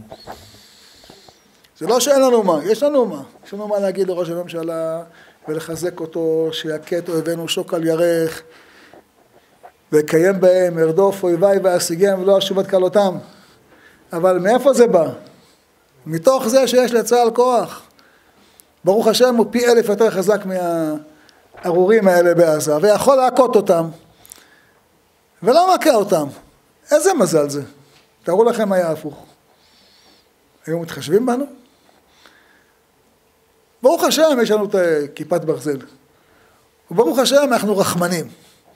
זה לא שאין לנו מה, יש לנו מה. יש לנו מה להגיד לראש הממשלה ולחזק אותו, שיקה את אויבינו שוק על ירך, ויקיים בהם, ירדוף אויביי ואשיגם ולא אשוב עד כלותם. אבל מאיפה זה בא? מתוך זה שיש לצה"ל כוח. ברוך השם הוא פי אלף יותר חזק מהארורים האלה בעזה, ויכול להכות אותם, ולא מכה אותם. איזה מזל זה. תראו לכם היה הפוך. היו מתחשבים בנו? ברוך השם יש לנו את כיפת ברזל. וברוך השם אנחנו רחמנים.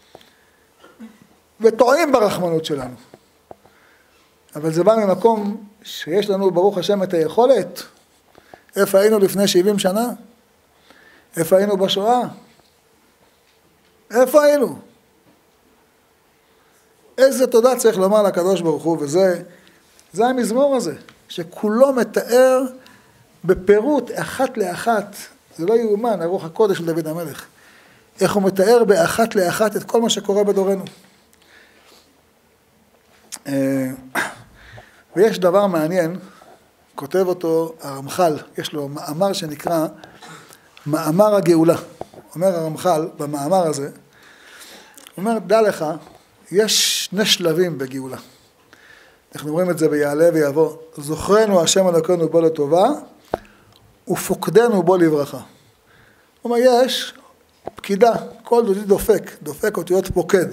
וטועים ברחמנות שלנו. אבל זה בא ממקום שיש לנו ברוך השם את היכולת. איפה היינו לפני שבעים שנה? איפה היינו בשואה? איפה היינו? איזה תודה צריך לומר לקדוש ברוך הוא, וזה, זה המזמור הזה, שכולו מתאר בפירוט אחת לאחת, זה לא יאומן, הרוח הקודש של דוד המלך, איך הוא מתאר באחת לאחת את כל מה שקורה בדורנו. ויש דבר מעניין, כותב אותו הרמח"ל, יש לו מאמר שנקרא מאמר הגאולה. אומר הרמח"ל במאמר הזה, הוא אומר, דע לך, יש שני שלבים בגאולה. אנחנו רואים את זה ביעלה ויבוא. זוכרנו השם אלוקינו בו לטובה, ופוקדנו בו לברכה. הוא אומר, יש פקידה, כל דודי דופק, דופק אותיות פוקד.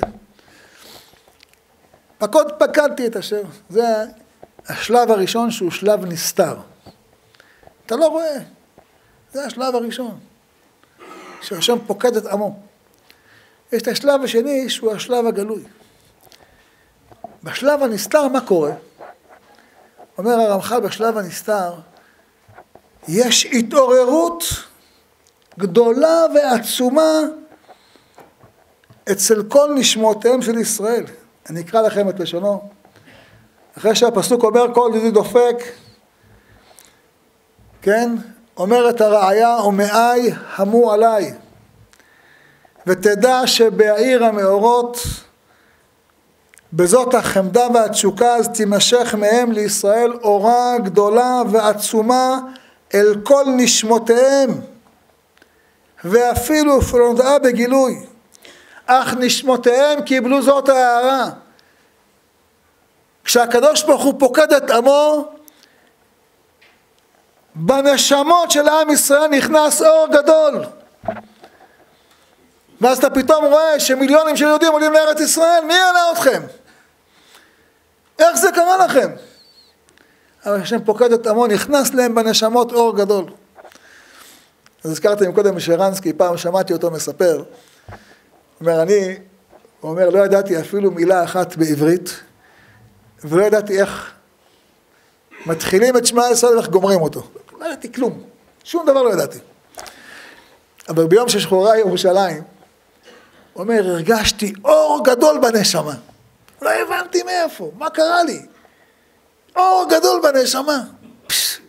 פקוד פקדתי את אשר. זה השלב הראשון שהוא שלב נסתר. אתה לא רואה. זה השלב הראשון. שהשם פוקד את עמו. יש את השלב השני שהוא השלב הגלוי. בשלב הנסתר מה קורה? אומר הרמח"ל בשלב הנסתר, יש התעוררות גדולה ועצומה אצל כל נשמותיהם של ישראל. אני אקרא לכם את לשונו. אחרי שהפסוק אומר כל דודי דופק, כן? אומרת הרעיה ומאי המו עליי. ותדע שבעיר המאורות, בזאת החמדה והתשוקה, אז תימשך מהם לישראל אורה גדולה ועצומה אל כל נשמותיהם, ואפילו פרונדאה בגילוי. אך נשמותיהם קיבלו זאת ההערה. כשהקדוש ברוך הוא פוקד את עמו, בנשמות של עם ישראל נכנס אור גדול. ואז אתה פתאום רואה שמיליונים של יהודים עולים לארץ ישראל, מי יעלה אתכם? איך זה קרה לכם? אבל כשהם פוקד את עמו, נכנס להם בנשמות אור גדול. אז הזכרתי עם קודם משרנסקי, פעם שמעתי אותו מספר, הוא אומר, אני, הוא אומר, לא ידעתי אפילו מילה אחת בעברית, ולא ידעתי איך מתחילים את שמע ישראל ואיך גומרים אותו. לא ידעתי כלום, שום דבר לא ידעתי. אבל ביום ששחררה ירושלים, הוא אומר, הרגשתי אור גדול בנשמה. לא הבנתי מאיפה, מה קרה לי? אור גדול בנשמה. פש,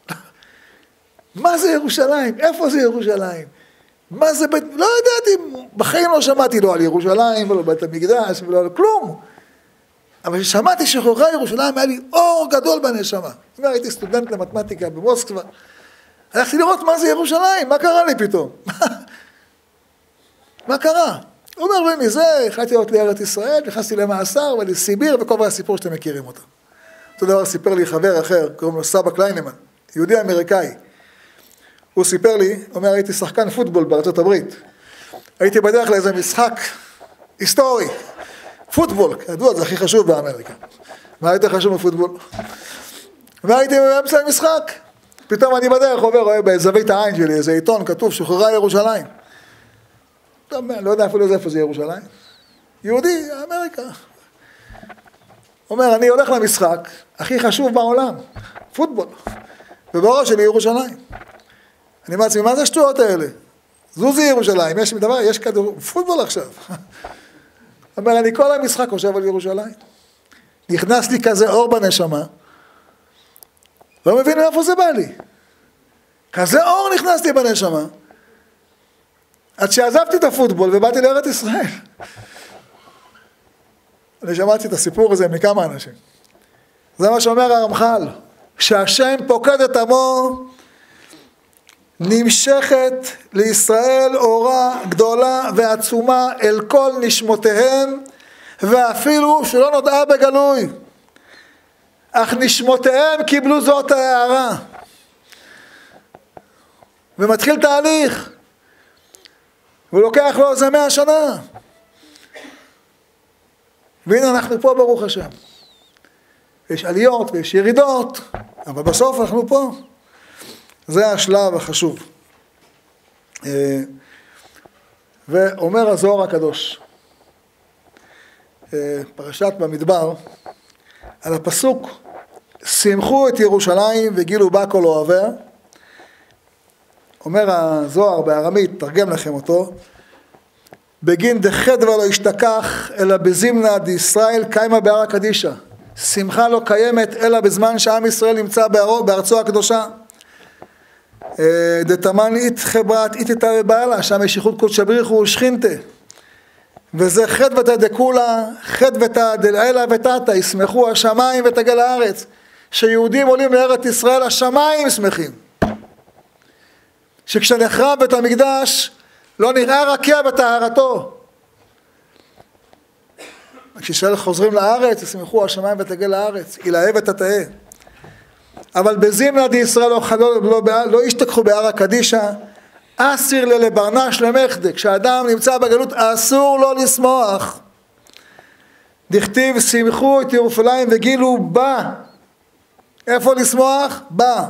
מה זה ירושלים? איפה זה ירושלים? מה זה בית... לא ידעתי, בחיים לא שמעתי לא על ירושלים, ולא בית המקדש, ולא על כלום. אבל כששמעתי שחררה ירושלים, היה לי אור גדול בנשמה. זאת אומרת, הייתי סטודנט למתמטיקה במוסקבה. הלכתי לראות מה זה ירושלים, מה קרה לי פתאום? מה קרה? הוא אומר, ומזה החלטתי להיות לארץ ישראל, נכנסתי למאסר ולסיביר, וכל הסיפור שאתם מכירים אותו. אותו דבר סיפר לי חבר אחר, קוראים לו סבא קליינמן, יהודי אמריקאי. הוא סיפר לי, אומר, הייתי שחקן פוטבול בארצות הברית. הייתי בדרך לאיזה משחק היסטורי. פוטבול, כדוע, זה הכי חשוב באמריקה. מה יותר חשוב מפוטבול? והייתי באמצע המשחק. פתאום אני בדרך עובר, רואה בזווית העין שלי, איזה עיתון כתוב, שוחררה ירושלים. טוב, לא יודע אפילו איפה זה ירושלים. יהודי, אמריקה. אומר, אני הולך למשחק, הכי חשוב בעולם, פוטבול, ובראש שלי ירושלים. אני אומר לעצמי, מה זה השטויות האלה? זוזי ירושלים, יש דבר, יש כדור, פוטבול עכשיו. אומר, אני כל המשחק חושב על ירושלים. נכנס לי כזה אור בנשמה, לא מבין מאיפה זה בא לי. כזה אור נכנס לי בנשמה, עד שעזבתי את הפוטבול ובאתי לארץ ישראל. אני שמעתי את הסיפור הזה מכמה אנשים. זה מה שאומר הרמח"ל, שהשם פוקד את עמו, נמשכת לישראל אורה גדולה ועצומה אל כל נשמותיהם, ואפילו שלא נודעה בגלוי. אך נשמותיהם קיבלו זאת ההערה. ומתחיל תהליך. והוא לוקח לו איזה מאה שנה. והנה אנחנו פה ברוך השם. יש עליות ויש ירידות, אבל בסוף אנחנו פה. זה השלב החשוב. ואומר הזוהר הקדוש, פרשת במדבר, על הפסוק, שמחו את ירושלים וגילו בה כל אוהביה. אומר הזוהר בארמית, תרגם לכם אותו, בגין דחדווה לא ישתכח, אלא בזימנה דישראל קיימה בהר הקדישה. שמחה לא קיימת, אלא בזמן שעם ישראל נמצא בארצו הקדושה. דתמן אית חברת אית איתה ובעלה, שם יש ייחוד קודש בריך הוא שכינתה. וזה חדוותה דקולה, חדוותה דלעילה ותתה, ישמחו השמיים ותגל הארץ. שיהודים עולים לארץ ישראל, השמיים שמחים. שכשנחרב בית המקדש, לא נראה רקיע בטהרתו. כשישראל חוזרים לארץ, ישמחו השמיים ותגל הארץ, ילהב ותתאה. אבל בזימנה דישראל לא, לא, לא, לא ישתכחו בהר הקדישה, אסיר ללברנש למחדה, כשאדם נמצא בגלות אסור לו לשמוח. דכתיב שמחו את ירושלים וגילו בה. איפה לשמוח? בה.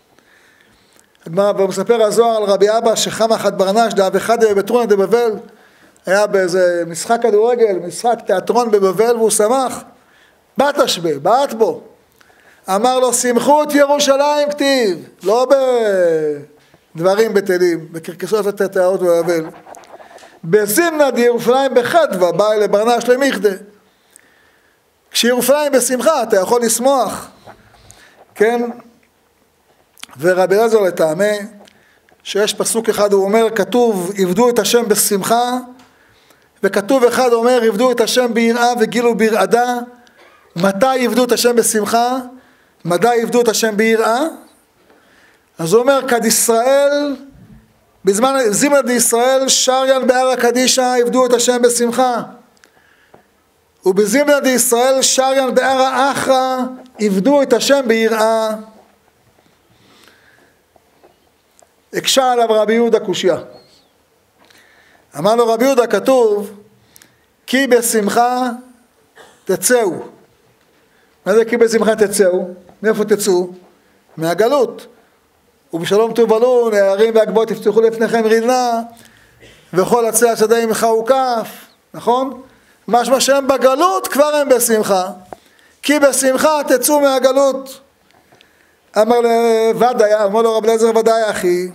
ומספר הזוהר על רבי אבא שחם אחת ברנש דאב אחד בטרונה דבבל, היה באיזה משחק כדורגל, משחק תיאטרון בבבל והוא שמח. בת השבה, בעט בו. אמר לו שמחו את ירושלים כתיב, לא בדברים בטלים, בקרקסות התתאות בבבל. בזימנה דירושלים בחדווה, באה לברנש למחדה. כשירושלים בשמחה אתה יכול לשמוח. כן? ורבי אלעזר לטעמה, שיש פסוק אחד הוא אומר, כתוב עבדו את השם בשמחה, וכתוב אחד אומר עבדו את השם ביראה וגילו ברעדה. מתי עבדו את השם בשמחה? מתי עבדו את השם ביראה? אז הוא אומר, כד ישראל, בזמן זימנה דישראל, שריין בהר הקדישה, עבדו את השם בשמחה. ובזימנה דישראל, שריין בהר האחרא, עבדו את השם ביראה. הקשה עליו רבי יהודה קושיה. אמר לו רבי יהודה, כתוב, כי בשמחה תצאו. מה זה כי בשמחה תצאו? מאיפה תצאו? מהגלות. ובשלום תובלו, נערים והגבות יפתחו לפניכם רדנה, וכל עצי השדה עמך הוקף, נכון? משמע שהם בגלות כבר הם בשמחה. כי בשמחה תצאו מהגלות. אמר לוודאי, אמר לו רב אליעזר ודאי אחי,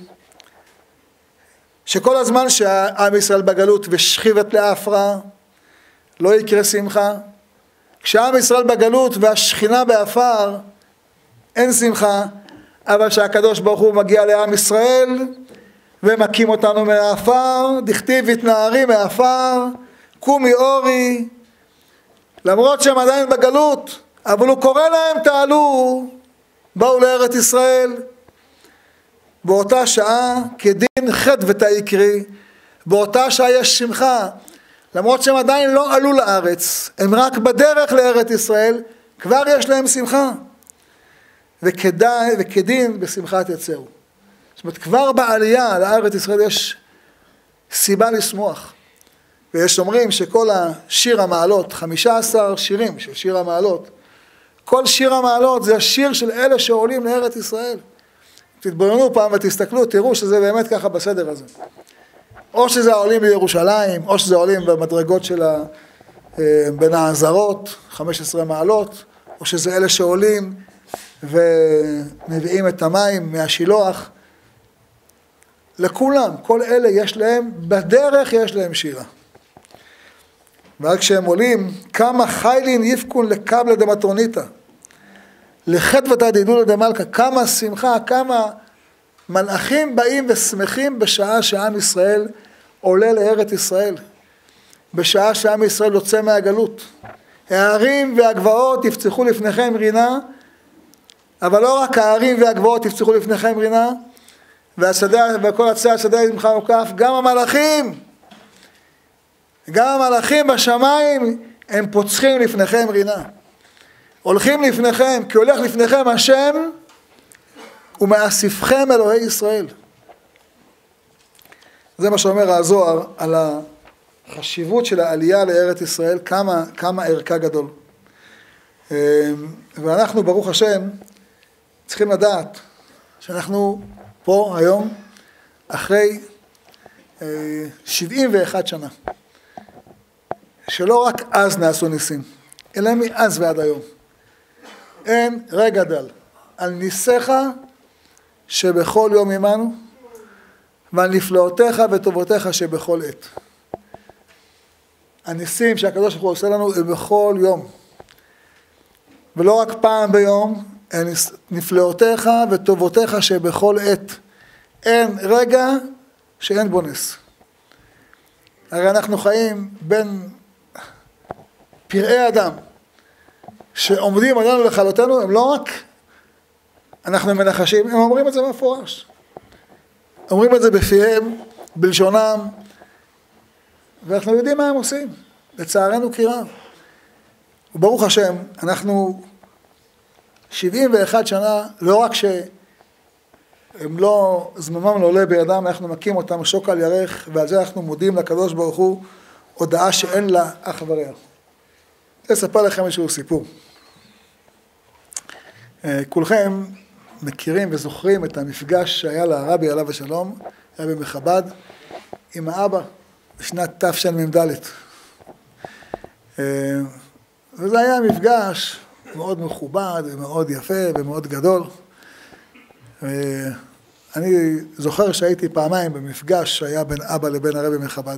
שכל הזמן שהעם ישראל בגלות ושכיבת לאפרה, לא יקרה שמחה. כשעם ישראל בגלות והשכינה באפר, אין שמחה, אבל שהקדוש ברוך הוא מגיע לעם ישראל, ומקים אותנו מהאפר, דכתיב התנערי מהאפר, קומי אורי, למרות שהם עדיין בגלות, אבל הוא קורא להם תעלו, באו לארץ ישראל. באותה שעה כדין חדוותה יקרי, באותה שעה יש שמחה, למרות שהם עדיין לא עלו לארץ, הם רק בדרך לארץ ישראל, כבר יש להם שמחה. וכדאי, וכדין בשמחת יצאו. זאת אומרת, כבר בעלייה לארץ ישראל יש סיבה לשמוח. ויש אומרים שכל השיר המעלות, חמישה עשר שירים של שיר המעלות, כל שיר המעלות זה השיר של אלה שעולים לארץ ישראל. תתבוננו פעם ותסתכלו, תראו שזה באמת ככה בסדר הזה. או שזה העולים בירושלים, או שזה העולים במדרגות של, ה, בין העזרות, חמש עשרה מעלות, או שזה אלה שעולים ומביאים את המים מהשילוח. לכולם, כל אלה יש להם, בדרך יש להם שירה. ורק כשהם עולים, כמה חיילין יפקון לקבלה דמטרוניתא, לחדוותא דהילולא דמלכא, כמה שמחה, כמה מלאכים באים ושמחים בשעה שעם ישראל עולה לארץ ישראל, בשעה שעם ישראל יוצא מהגלות. הערים והגבעות יפצחו לפניכם רינה, אבל לא רק הערים והגבעות יפצחו לפניכם רינה, והשדה, וכל עצי השדה ימחה וכף, גם המלאכים, גם המלאכים בשמיים הם פוצחים לפניכם רינה. הולכים לפניכם, כי הולך לפניכם השם ומאספכם אלוהי ישראל. זה מה שאומר הזוהר על החשיבות של העלייה לארץ ישראל, כמה, כמה ערכה גדול. ואנחנו ברוך השם צריכים לדעת שאנחנו פה היום אחרי שבעים ואחת שנה. שלא רק אז נעשו ניסים, אלא מאז ועד היום. אין רגע דל על ניסיך שבכל יום עמנו, ועל נפלאותיך וטובותיך שבכל עת. הניסים שהקדוש ברוך הוא עושה לנו הם בכל יום. ולא רק פעם ביום, הם נפלאותיך וטובותיך שבכל עת. אין רגע שאין בו נס. הרי אנחנו חיים בין פראי אדם שעומדים עלינו לכלותנו, הם לא רק אנחנו מנחשים, הם אומרים את זה מפורש. אומרים את זה בפיהם, בלשונם, ואנחנו יודעים מה הם עושים, לצערנו כי רב. וברוך השם, אנחנו שבעים ואחת שנה, לא רק שהם לא, זממם לא עולה בידם, אנחנו מכים אותם שוק על ירך, ועל זה אנחנו מודים לקדוש ברוך הוא, הודעה שאין לה אח ורע. אני אספר לכם איזשהו סיפור. כולכם מכירים וזוכרים את המפגש שהיה לרבי עליו השלום, רבי מחב"ד, עם האבא בשנת תשמ"ד. וזה היה מפגש מאוד מכובד ומאוד יפה ומאוד גדול. אני זוכר שהייתי פעמיים במפגש שהיה בין אבא לבין הרבי מחב"ד.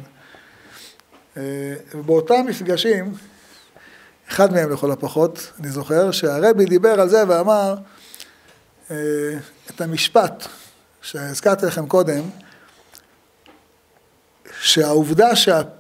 ובאותם מפגשים, אחד מהם לכל הפחות, אני זוכר שהרבי דיבר על זה ואמר את המשפט שהזכרתי לכם קודם, שהעובדה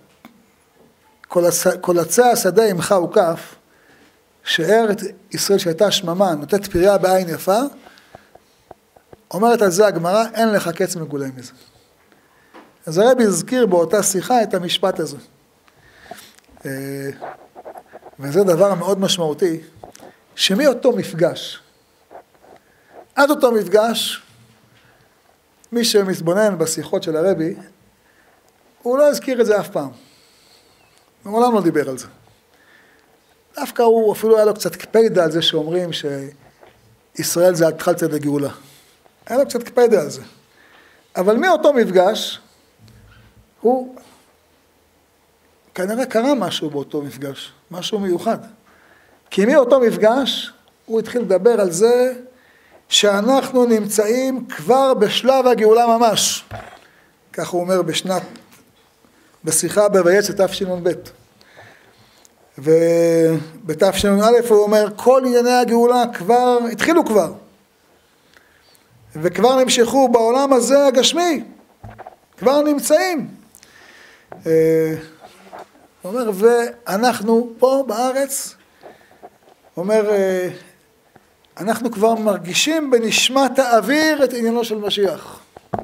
שכל עצי השדה ימחה וכף, שארץ ישראל שהייתה שממה, נותנת פריה בעין יפה, אומרת על זה הגמרא, אין לך קץ מגולה מזה. אז הרבי הזכיר באותה שיחה את המשפט הזה. וזה דבר מאוד משמעותי, שמאותו מפגש, עד אותו מפגש, מי שמתבונן בשיחות של הרבי, הוא לא הזכיר את זה אף פעם. מעולם לא דיבר על זה. דווקא הוא אפילו היה לו קצת קפיידה על זה שאומרים שישראל זה התחלת לגאולה. היה לו קצת קפיידה על זה. אבל מאותו מפגש, הוא כנראה קרה משהו באותו מפגש, משהו מיוחד. כי מאותו מפגש, הוא התחיל לדבר על זה שאנחנו נמצאים כבר בשלב הגאולה ממש. כך הוא אומר בשנת, בשיחה בויצא תשנ"ב. ובתשנ"א הוא אומר, כל ענייני הגאולה כבר, התחילו כבר. וכבר נמשכו בעולם הזה הגשמי. כבר נמצאים. הוא אומר, ואנחנו פה בארץ, הוא אומר, אנחנו כבר מרגישים בנשמת האוויר את עניינו של משיח.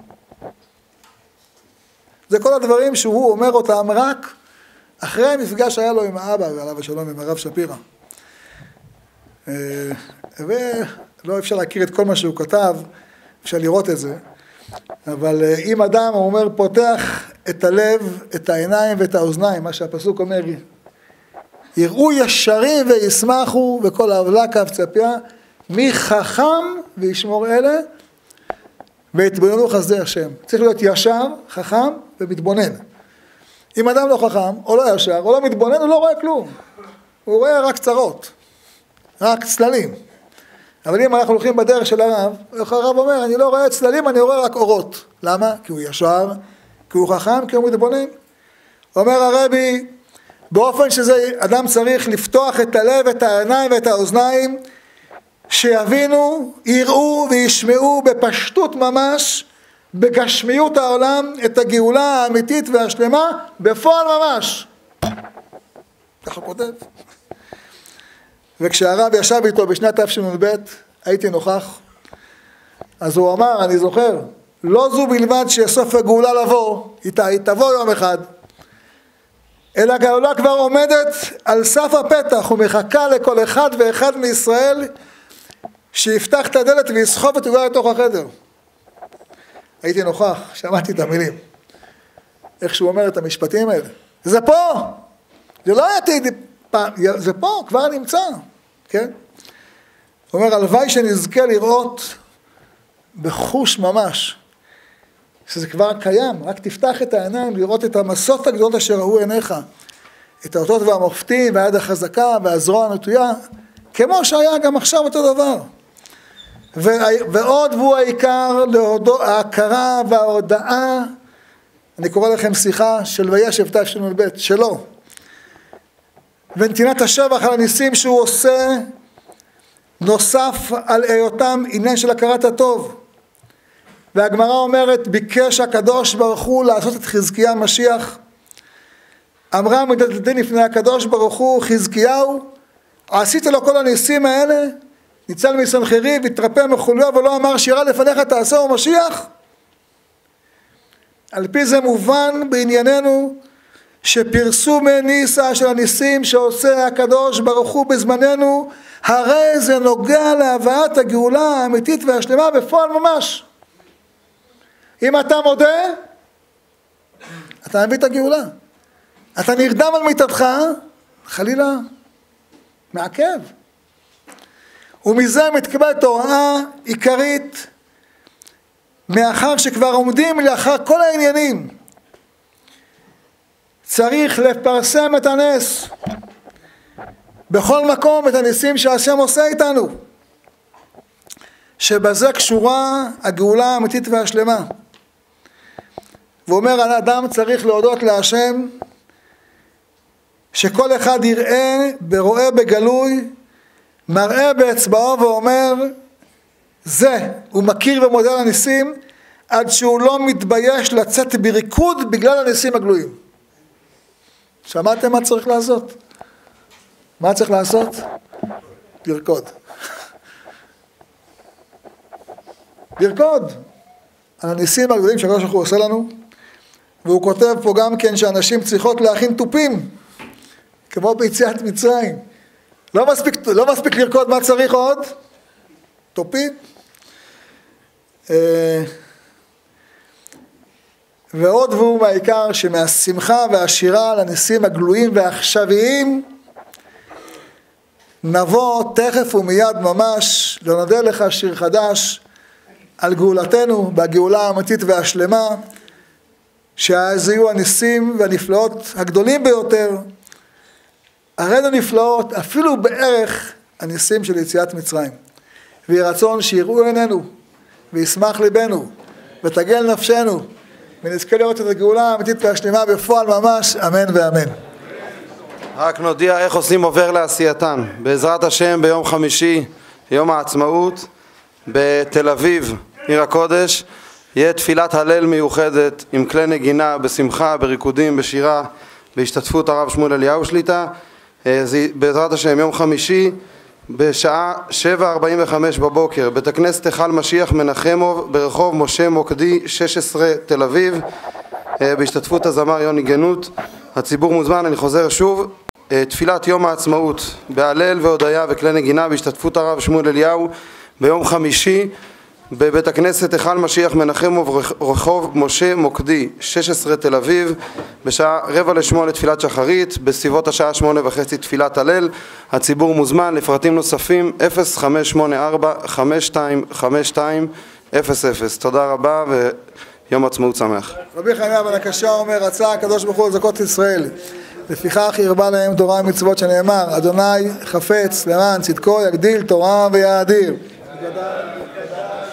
זה כל הדברים שהוא אומר אותם רק אחרי המפגש שהיה לו עם האבא, ועליו השלום עם הרב שפירא. ולא אפשר להכיר את כל מה שהוא כתב, אפשר לראות את זה, אבל אם אדם, הוא אומר, פותח את הלב, את העיניים ואת האוזניים, מה שהפסוק אומר, יראו ישרים וישמחו, וכל העולה קו צפיה, מי חכם וישמור אלה, והתבוננו חסדי השם. צריך להיות ישר, חכם ומתבונן. אם אדם לא חכם, או לא ישר, או לא מתבונן, הוא לא רואה כלום. הוא רואה רק צרות, רק צללים. אבל אם אנחנו הולכים בדרך של הרב, הרב אומר, אני לא רואה צללים, אני רואה רק אורות. למה? כי הוא ישר, כי הוא חכם, כי הוא מתבונן. אומר הרבי, באופן שזה אדם צריך לפתוח את הלב, את העיניים ואת האוזניים, שיבינו, יראו וישמעו בפשטות ממש, בגשמיות העולם, את הגאולה האמיתית והשלמה, בפועל ממש. ככה כותב. וכשהרב ישב איתו בשנת תשנ"ב, הייתי נוכח, אז הוא אמר, אני זוכר, לא זו בלבד שסוף הגאולה לבוא, איתה, היא תבוא יום אחד, אלא הגאולה כבר עומדת על סף הפתח, ומחכה לכל אחד ואחד מישראל, שיפתח את הדלת ויסחוב את הגאולה לתוך החדר. הייתי נוכח, שמעתי את המילים, איך שהוא אומר את המשפטים האלה. זה פה, זה לא הייתי פעם, זה פה, כבר נמצא, כן? הוא אומר, הלוואי שנזכה לראות בחוש ממש, שזה כבר קיים, רק תפתח את העיניים, לראות את המסות הגדולות אשר ראו עיניך, את האותות והמופתים, והיד החזקה, והזרוע הנטויה, כמו שהיה גם עכשיו אותו דבר. ועוד והוא העיקר, ההכרה וההודעה, אני קורא לכם שיחה של וישב תשנ"ב, שלו, ונתינת השבח על הניסים שהוא עושה, נוסף על היותם עניין של הכרת הטוב. והגמרא אומרת, ביקש הקדוש ברוך הוא לעשות את חזקיה משיח. אמרה מדתדין לפני הקדוש ברוך הוא, חזקיהו, עשית לו כל הניסים האלה, ניצל מסנחריב, התרפא מחוליו, ולא אמר שירה לפניך תעשהו משיח? על פי זה מובן בענייננו, שפרסום ניסה של הניסים שעושה הקדוש ברוך הוא בזמננו, הרי זה נוגע להבאת הגאולה האמיתית והשלמה בפועל ממש. אם אתה מודה, אתה מביא את הגאולה. אתה נרדם על מיטתך, חלילה, מעכב. ומזה מתקבלת הוראה עיקרית, מאחר שכבר עומדים לאחר כל העניינים, צריך לפרסם את הנס, בכל מקום את הניסים שהשם עושה איתנו, שבזה קשורה הגאולה האמיתית והשלמה. ואומר, האדם צריך להודות להשם, שכל אחד יראה ורואה בגלוי, מראה באצבעו ואומר, זה, הוא מכיר ומודה על הניסים, עד שהוא לא מתבייש לצאת בריקוד בגלל הניסים הגלויים. שמעתם מה צריך לעשות? מה צריך לעשות? לרקוד. לרקוד על הניסים הגדולים שהקדוש ברוך הוא עושה לנו, והוא כותב פה גם כן שאנשים צריכות להכין טופים, כמו ביציאת מצרים. לא מספיק, לא מספיק לרקוד, מה צריך עוד? טופים. ועוד והוא מהעיקר שמהשמחה והשירה על הניסים הגלויים והעכשוויים, נבוא תכף ומיד ממש לנודע לך שיר חדש על גאולתנו בגאולה האמיתית והשלמה, שאז יהיו הניסים והנפלאות הגדולים ביותר, הראינו נפלאות אפילו בערך הניסים של יציאת מצרים. ויהי רצון שיראו עינינו וישמח ליבנו ותגל נפשנו ונזכה לראות את הגאולה האמיתית והשלמה בפועל ממש, אמן ואמן. רק נודיע איך עושים עובר לעשייתן. בעזרת השם ביום חמישי, יום העצמאות, בתל אביב, עיר הקודש, יהיה תפילת הלל מיוחדת עם כלי נגינה, בשמחה, בריקודים, בשירה, בהשתתפות הרב שמואל אליהו שליטה. בעזרת השם יום חמישי, בשעה שבע ארבעים וחמש בבוקר, בית הכנסת היכל משיח מנחמוב ברחוב משה מוקדי שש עשרה תל אביב, בהשתתפות הזמר יוני גנות. הציבור מוזמן. אני חוזר שוב, תפילת יום העצמאות בהלל והודיה וכלי נגינה בהשתתפות הרב שמואל אליהו ביום חמישי בבית הכנסת היכל משיח מנחמוב רחוב משה מוקדי שש עשרה תל אביב, בשעה רבע לשמונה תפילת שחרית, בסביבות השעה שמונה וחצי תפילת הלל. הציבור מוזמן. לפרטים נוספים אפס חמש שמונה ארבע חמש שתיים חמש שתיים אפס אפס. תודה רבה יום עצמאות שמח. רבי חנינא בן הקשה אומר, רצה הקדוש ברוך הוא לזכות ישראל, לפיכך הרבה להם תורה ומצוות, שנאמר, אדוני חפץ למען צדקו יגדיל תורה ויאדיר.